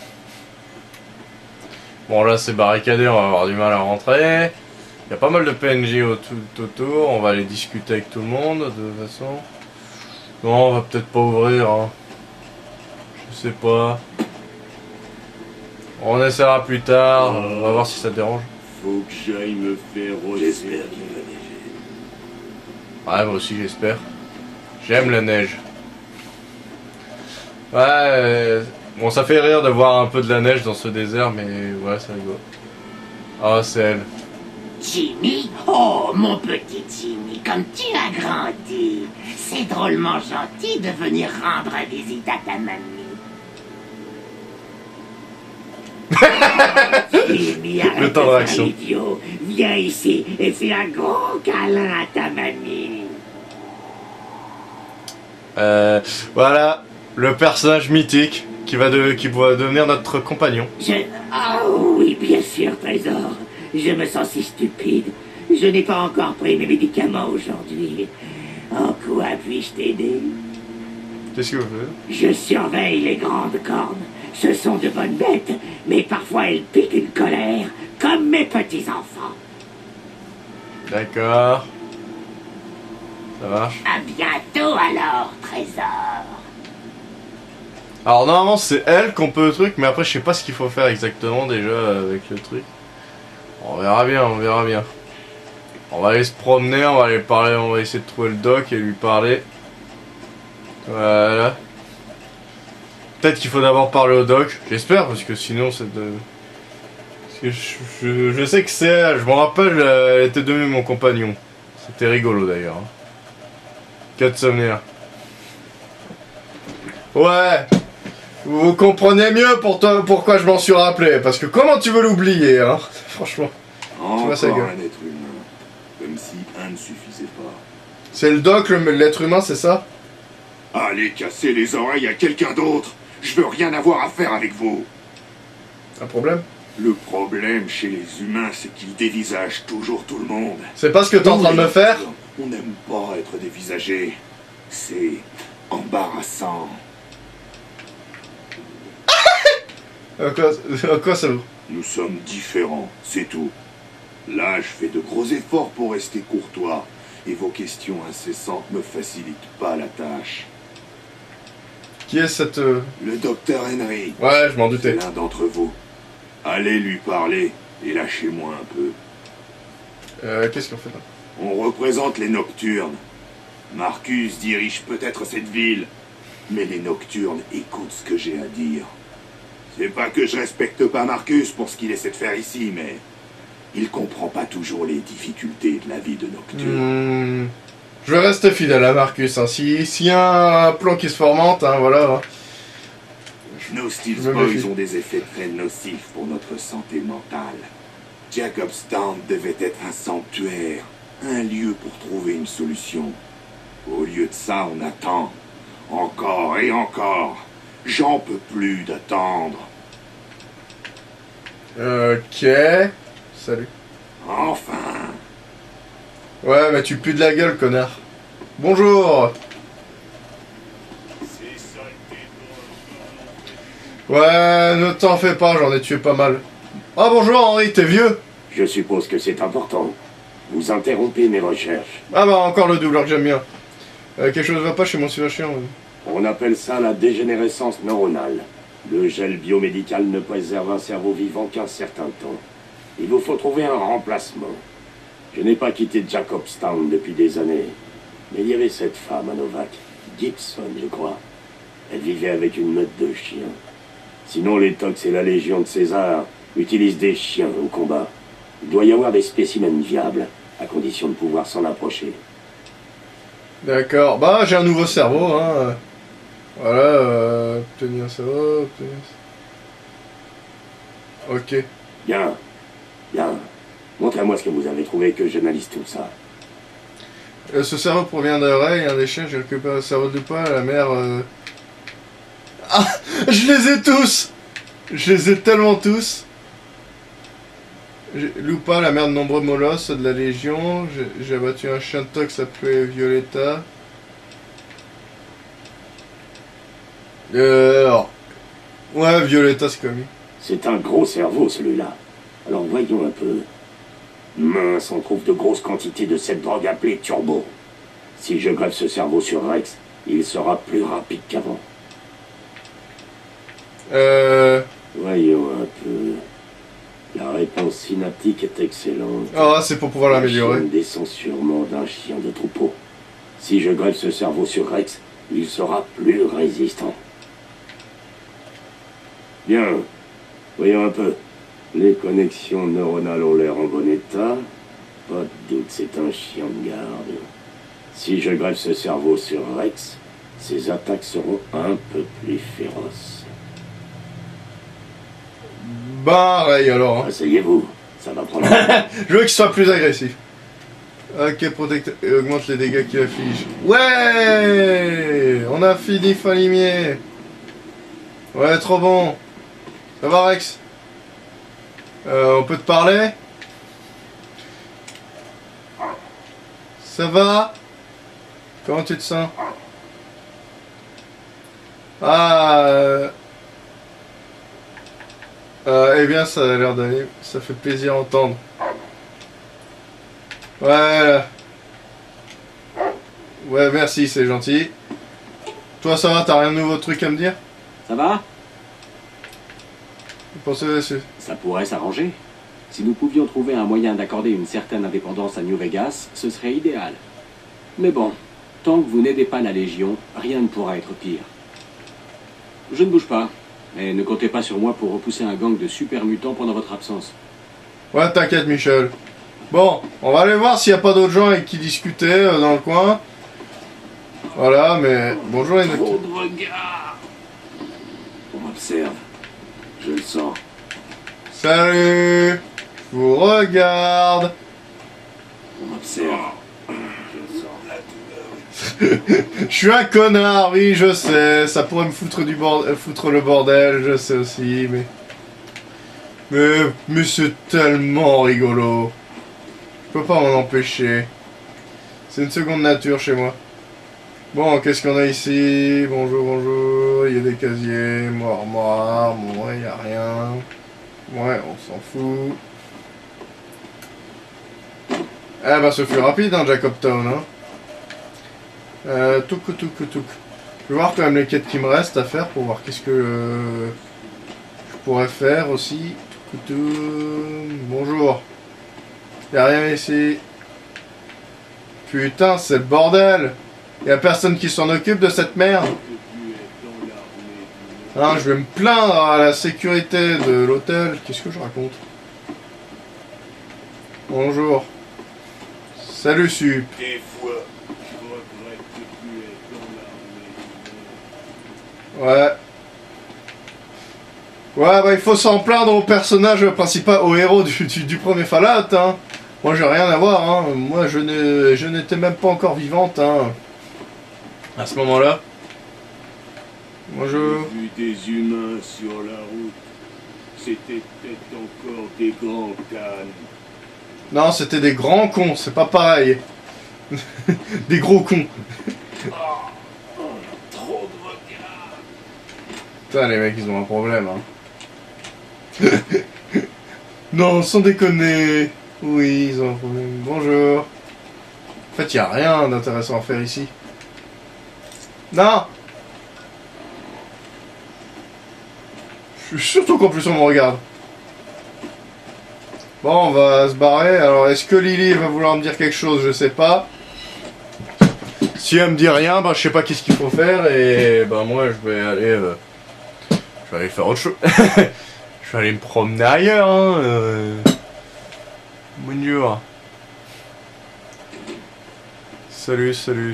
Bon là c'est barricadé, on va avoir du mal à rentrer. Il y a pas mal de PNJ tout autour, on va aller discuter avec tout le monde de toute façon. Non, on va peut-être pas ouvrir, hein. Je sais pas. On essaiera plus tard, on va voir si ça te dérange. Faut que j'aille me faire rosser. J'espère qu'il va neiger. Ouais, moi aussi j'espère. J'aime la neige. Ouais, bon ça fait rire de voir un peu de la neige dans ce désert, mais ouais c'est rigolo. Ah c'est elle. Jimmy? Oh, mon petit Jimmy, comme tu as grandi. C'est drôlement gentil de venir rendre visite à ta mamie. Jimmy, arrête Le temps de de faire réaction. l'idiot. Viens ici et fais un gros câlin à ta mamie. Voilà, le personnage mythique qui va devenir notre compagnon. Ah oui, bien sûr, trésor. Je me sens si stupide. Je n'ai pas encore pris mes médicaments aujourd'hui. En quoi puis-je t'aider? Qu'est-ce que vous faites? Je surveille les grandes cornes. Ce sont de bonnes bêtes, mais parfois elles piquent une colère, comme mes petits-enfants. D'accord. Ça marche. À bientôt alors, trésor. Alors normalement c'est elle qu'on peut le truc, mais après je sais pas ce qu'il faut faire exactement déjà avec le truc. On verra bien, on verra bien. On va aller se promener, on va aller parler, on va essayer de trouver le doc et lui parler. Voilà. Peut-être qu'il faut d'abord parler au doc, j'espère, parce que sinon c'est de... Parce que je sais que c'est elle, je me rappelle, elle était devenue mon compagnon. C'était rigolo d'ailleurs. Hein. Que de souvenirs. Ouais. Vous comprenez mieux pourquoi je m'en suis rappelé, parce que comment tu veux l'oublier, hein? Franchement. Encore vois sa gueule. un être humain. Comme si un ne suffisait pas. C'est le doc, l'être humain, c'est ça? Allez casser les oreilles à quelqu'un d'autre. Je veux rien avoir à faire avec vous. Un problème? Le problème chez les humains, c'est qu'ils dévisagent toujours tout le monde. C'est pas ce que t'es en train de me faire? On n'aime pas être dévisagé. C'est embarrassant. À quoi ça vaut? Nous sommes différents, c'est tout. Là, je fais de gros efforts pour rester courtois. Et vos questions incessantes me facilitent pas la tâche. Qui est cette... Le docteur Henry. Ouais, je m'en C'est doutais. l'un d'entre vous. Allez lui parler et lâchez-moi un peu. Qu'est-ce qu'on fait là? On représente les Nocturnes. Marcus dirige peut-être cette ville, mais les Nocturnes écoutent ce que j'ai à dire. C'est pas que je respecte pas Marcus pour ce qu'il essaie de faire ici, mais il comprend pas toujours les difficultés de la vie de Nocturne. Je vais rester fidèle à Marcus. Hein. S'il y a un plan qui se formente, hein, voilà. Nos Steel me Boys méfie. ont des effets très nocifs pour notre santé mentale. Jacobstown devait être un sanctuaire, un lieu pour trouver une solution. Au lieu de ça, on attend. Encore et encore. J'en peux plus d'attendre. Ok. Salut. Enfin. Ouais, mais tu pues de la gueule, connard. Bonjour. Ouais, ne t'en fais pas, j'en ai tué pas mal. Ah bonjour Henri, t'es vieux? Je suppose que c'est important. Vous interrompez mes recherches. Ah bah encore le doubleur que j'aime bien. Quelque chose va pas chez mon super chiant. On appelle ça la dégénérescence neuronale. Le gel biomédical ne préserve un cerveau vivant qu'un certain temps. Il vous faut trouver un remplacement. Je n'ai pas quitté Jacobstown depuis des années. Mais il y avait cette femme à Novak, Gibson, je crois. Elle vivait avec une meute de chiens. Sinon, les Tox et la Légion de César utilisent des chiens au combat. Il doit y avoir des spécimens viables, à condition de pouvoir s'en approcher. D'accord, bah j'ai un nouveau cerveau, hein. Voilà, obtenir un cerveau, obtenir un cerveau. Ok. Bien. Bien. Montrez-moi ce que vous avez trouvé, que j'analyse tout ça. Ce cerveau provient d'oreilles, un des chiens, j'ai récupéré le cerveau de Lupa, la mère... Ah, je les ai tous. Je les ai tellement tous. Lupa, la mère de nombreux molosses de la Légion. J'ai abattu un chien de tox appelé Violetta. Alors... Ouais, Violetta, c'est comme lui. C'est un gros cerveau, celui-là. Alors voyons un peu. Mince, on trouve de grosses quantités de cette drogue appelée turbo. Si je greffe ce cerveau sur Rex, il sera plus rapide qu'avant. Voyons un peu. La réponse synaptique est excellente. Ah, c'est pour pouvoir l'améliorer. La chienne descend sûrement d'un chien de troupeau. Si je greffe ce cerveau sur Rex, il sera plus résistant. Bien. Voyons un peu. Les connexions neuronales ont l'air en bon état. Pas de doute, c'est un chien de garde. Si je greffe ce cerveau sur Rex, ses attaques seront un peu plus féroces. Pareil alors. Hein. Asseyez-vous, ça va prendre. Je veux qu'il soit plus agressif. Ok, protecteur et augmente les dégâts qu'il afflige. Ouais, on a fini Falimier. Ouais, trop bon. Ça va Rex? On peut te parler? Ça va? Comment tu te sens? Ah, eh bien, ça a l'air d'aller. Ça fait plaisir à entendre. Voilà. Ouais, merci, c'est gentil. Toi, ça va? T'as rien de nouveau truc à me dire? Ça va? Vous pensez dessus? Ça pourrait s'arranger. Si nous pouvions trouver un moyen d'accorder une certaine indépendance à New Vegas, ce serait idéal. Mais bon, tant que vous n'aidez pas la Légion, rien ne pourra être pire. Je ne bouge pas, mais ne comptez pas sur moi pour repousser un gang de super mutants pendant votre absence. Ouais, t'inquiète, Michel. Bon, on va aller voir s'il n'y a pas d'autres gens avec qui discuter dans le coin. Voilà, mais bonjour les Trop de regards. On m'observe. Je le sens. Salut. Je vous regarde. On m'observe. Je le sens. Je suis un connard, oui, je sais. Ça pourrait me foutre foutre le bordel, je sais aussi, mais... Mais c'est tellement rigolo. Je peux pas m'en empêcher. C'est une seconde nature chez moi. Bon, qu'est-ce qu'on a ici? Bonjour, bonjour. Il y a des casiers, armoire. Bon, il y a rien. Ouais, on s'en fout. Eh ben, ce fut rapide, hein, Jacobtown, hein. Touk. Je vais voir quand même les quêtes qui me restent à faire pour voir qu'est-ce que je pourrais faire aussi. Bonjour. Y'a rien ici. Putain, c'est le bordel. Y'a personne qui s'en occupe de cette merde. Ah, je vais me plaindre à la sécurité de l'hôtel. Qu'est-ce que je raconte? Bonjour. Salut Sup. Des fois, je regrette de plus être dans l'armée. Ouais. Ouais, bah il faut s'en plaindre au personnage principal, au héros du premier Fallout, hein. Moi j'ai rien à voir, hein. Moi je n'étais même pas encore vivante, hein. À ce moment-là. Bonjour. J'ai vu des humains sur la route. C'était peut-être encore des grands cannes. Non, c'était des grands cons, c'est pas pareil. Des gros cons. Trop de regard. Putain, les mecs, ils ont un problème, hein. Non, sans déconner. Oui, ils ont un problème. Bonjour. En fait, y a rien d'intéressant à faire ici. Non. Je suis surtout qu'en plus on me regarde. Bon, on va se barrer. Alors, est-ce que Lily va vouloir me dire quelque chose? Je sais pas. Si elle me dit rien, bah je sais pas qu'est-ce qu'il faut faire et bah moi je vais aller faire autre chose. Je vais aller me promener ailleurs, hein. Bonjour. Salut.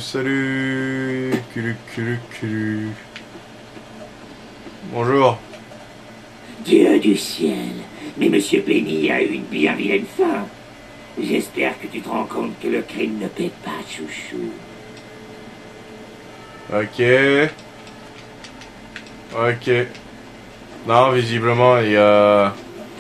Culu. Bonjour. Dieu du ciel, mais Monsieur Penny a eu une bien vilaine fin. J'espère que tu te rends compte que le crime ne paie pas, chouchou. Ok. Non, visiblement, il y a...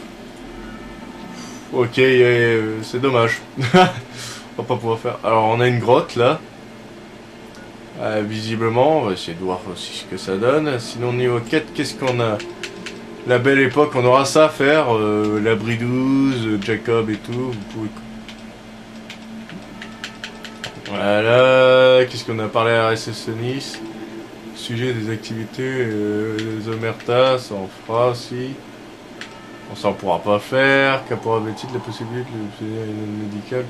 Ok, c'est dommage. On va pas pouvoir faire... Alors, on a une grotte, là. Visiblement, on va essayer de voir aussi ce que ça donne. Sinon, niveau quête, qu'est-ce qu'on a? La belle époque, on aura ça à faire. La bridouze, Jacob et tout. Vous pouvez... Voilà. Qu'est-ce qu'on a parlé à RSS Nice? Sujet des activités, les omertas, ça on fera aussi. On s'en pourra pas faire. Caporabétite, la possibilité de une médicale.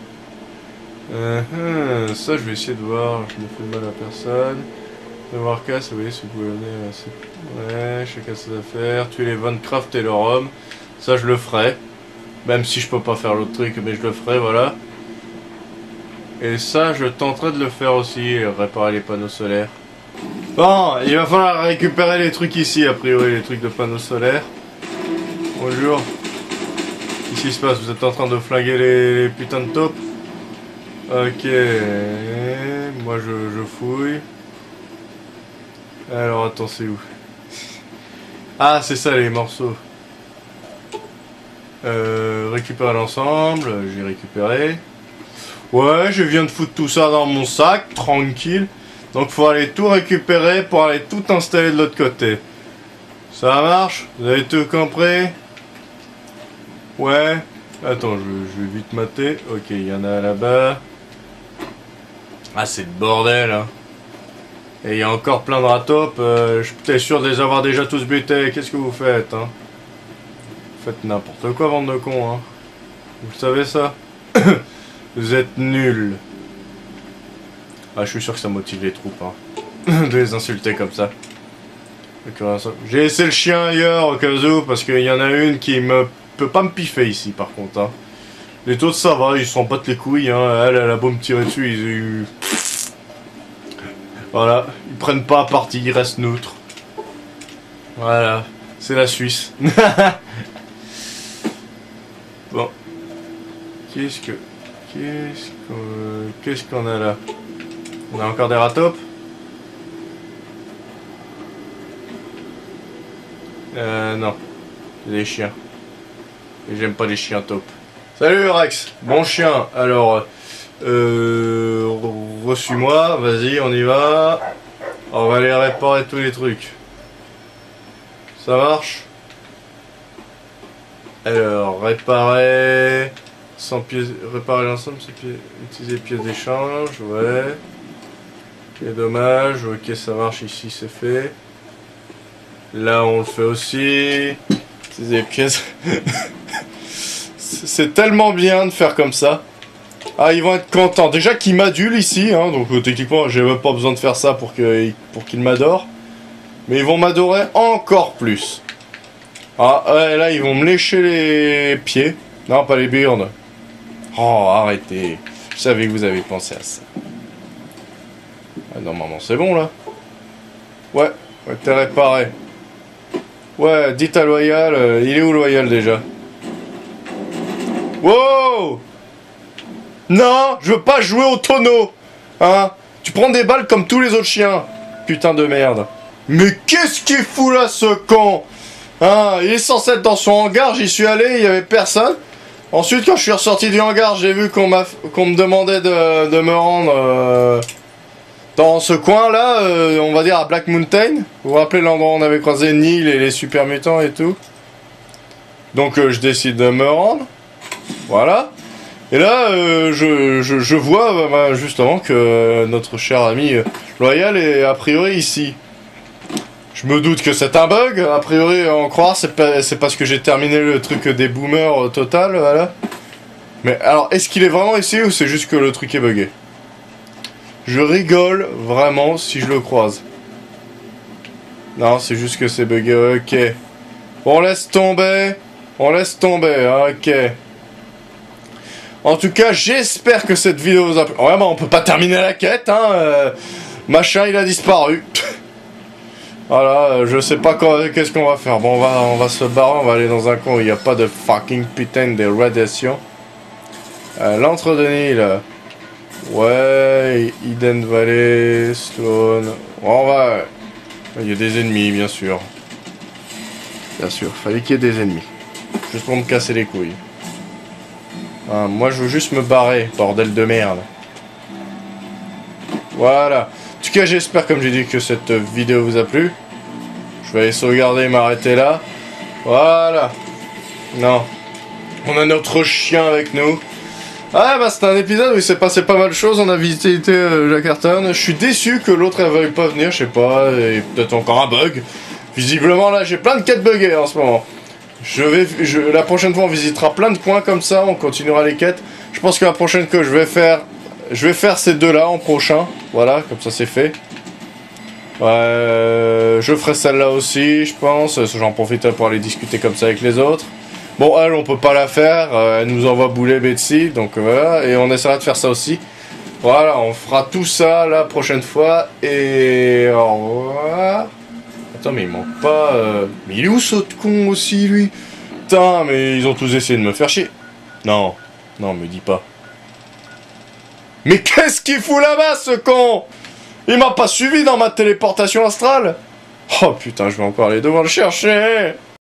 Ça, je vais essayer de voir. Je ne fais de mal à personne. De voir casse, vous voyez, si vous pouvez venir. Ouais, chacun ses affaires. Tuer les Von Craft et leur homme. Ça, je le ferai. Même si je peux pas faire l'autre truc, mais je le ferai, voilà. Et ça, je tenterai de le faire aussi. Réparer les panneaux solaires. Bon, il va falloir récupérer les trucs ici, a priori, les trucs de panneaux solaires. Bonjour. Qu'est-ce qui se passe? Vous êtes en train de flinguer les putains de taupes? Ok. Moi, je fouille. Alors, attends, c'est où? Ah, c'est ça, les morceaux. Récupérer l'ensemble. J'ai récupéré. Ouais, je viens de foutre tout ça dans mon sac, tranquille. Donc faut aller tout récupérer pour aller tout installer de l'autre côté. Ça marche? Vous avez tout compris? Ouais. Attends, je vais vite mater. Ok, il y en a là-bas. Ah, c'est le bordel, hein. Et il y a encore plein de ratopes. Je suis peut-être sûr de les avoir déjà tous butés. Qu'est-ce que vous faites, hein? Vous faites n'importe quoi, bande de cons, hein. Vous le savez, ça? Vous êtes nuls. Ah, je suis sûr que ça motive les troupes, hein. De les insulter comme ça. J'ai laissé le chien ailleurs au cas où, parce qu'il y en a une qui peut pas me piffer ici, par contre, hein. Les autres, ça va, ils s'en battent les couilles, hein. Elle a beau me tirer dessus, voilà, ils prennent pas à partie, ils restent neutres. Voilà, c'est la Suisse. Bon. Qu'est-ce qu'on a là? On a encore des ratopes. Non. C'est des chiens. Et j'aime pas les chiens taupes. Salut Rex. Bon chien. Alors, reçu-moi. Vas-y, on y va. On va aller réparer tous les trucs. Ça marche? Alors, réparer... Sans pièces... Réparer l'ensemble, c'est utiliser pièces d'échange, ouais. Ok, dommage, ok, ça marche, ici c'est fait. Là, on le fait aussi. Utiliser pièces... C'est tellement bien de faire comme ça. Ah, ils vont être contents. Déjà qu'ils m'adulent ici, hein, donc techniquement, j'ai même pas besoin de faire ça pour qu'ils m'adorent. Mais ils vont m'adorer encore plus. Ah, ouais, là, ils vont me lécher les pieds. Non, pas les burnes. Oh, arrêtez. Je savais que vous avez pensé à ça. Ah, normalement, c'est bon, là. Ouais, t'es réparé. Ouais, dites à Loyal. Il est où, Loyal, déjà? Wow! Non, je veux pas jouer au tonneau. Hein? Tu prends des balles comme tous les autres chiens. Putain de merde. Mais qu'est-ce qu'il fout là, ce con? Hein? Il est censé être dans son hangar, j'y suis allé, il y avait personne. Ensuite, quand je suis ressorti du hangar, j'ai vu qu'on me demandait de me rendre dans ce coin-là, on va dire à Black Mountain. Vous vous rappelez l'endroit où on avait croisé Neil et les super mutants et tout? Donc je décide de me rendre. Voilà. Et là, je vois justement que notre cher ami Loyal est a priori ici. Je me doute que c'est un bug, a priori en croire, c'est parce que j'ai terminé le truc des boomers total, voilà. Mais alors, est-ce qu'il est vraiment ici ou c'est juste que le truc est bugué? Je rigole vraiment si je le croise. Non, c'est juste que c'est bugué, ok. On laisse tomber, ok. En tout cas, j'espère que cette vidéo vous a plu. Vraiment, on peut pas terminer la quête, hein. Machin, il a disparu. Voilà, je sais pas qu'est-ce qu'on va faire. Bon, on va se barrer, on va aller dans un coin où il n'y a pas de fucking putain de radiation. L'entre de Nil. Ouais, Eden Valley, Stone. On va... Il y a des ennemis, bien sûr. Bien sûr, fallait qu'il y ait des ennemis. Juste pour me casser les couilles. Ah, moi, je veux juste me barrer, bordel de merde. Voilà. En tout cas, j'espère, comme j'ai dit, que cette vidéo vous a plu. Je vais aller sauvegarder et m'arrêter là. Voilà. Non. On a notre chien avec nous. Ah bah c'était un épisode où il s'est passé pas mal de choses. On a visité Jackarton. Je suis déçu que l'autre elle veuille pas venir, je sais pas. Et peut-être encore un bug. Visiblement là j'ai plein de quêtes buggées en ce moment. La prochaine fois on visitera plein de coins comme ça. On continuera les quêtes. Je pense que la prochaine que je vais faire ces deux là en prochain. Voilà, comme ça c'est fait. Je ferai celle-là aussi, je pense. J'en profiterai pour aller discuter comme ça avec les autres. Bon, elle, on peut pas la faire. Elle nous envoie bouler Betsy. Donc voilà. Et on essaiera de faire ça aussi. Voilà, on fera tout ça la prochaine fois. Et au revoir. Attends, mais il manque pas... Mais il est où ce con aussi, lui? Putain, mais ils ont tous essayé de me faire chier. Non. Non, me dis pas. Mais qu'est-ce qu'il fout là-bas, ce con? Il m'a pas suivi dans ma téléportation astrale. Oh putain, je vais encore aller devoir le chercher.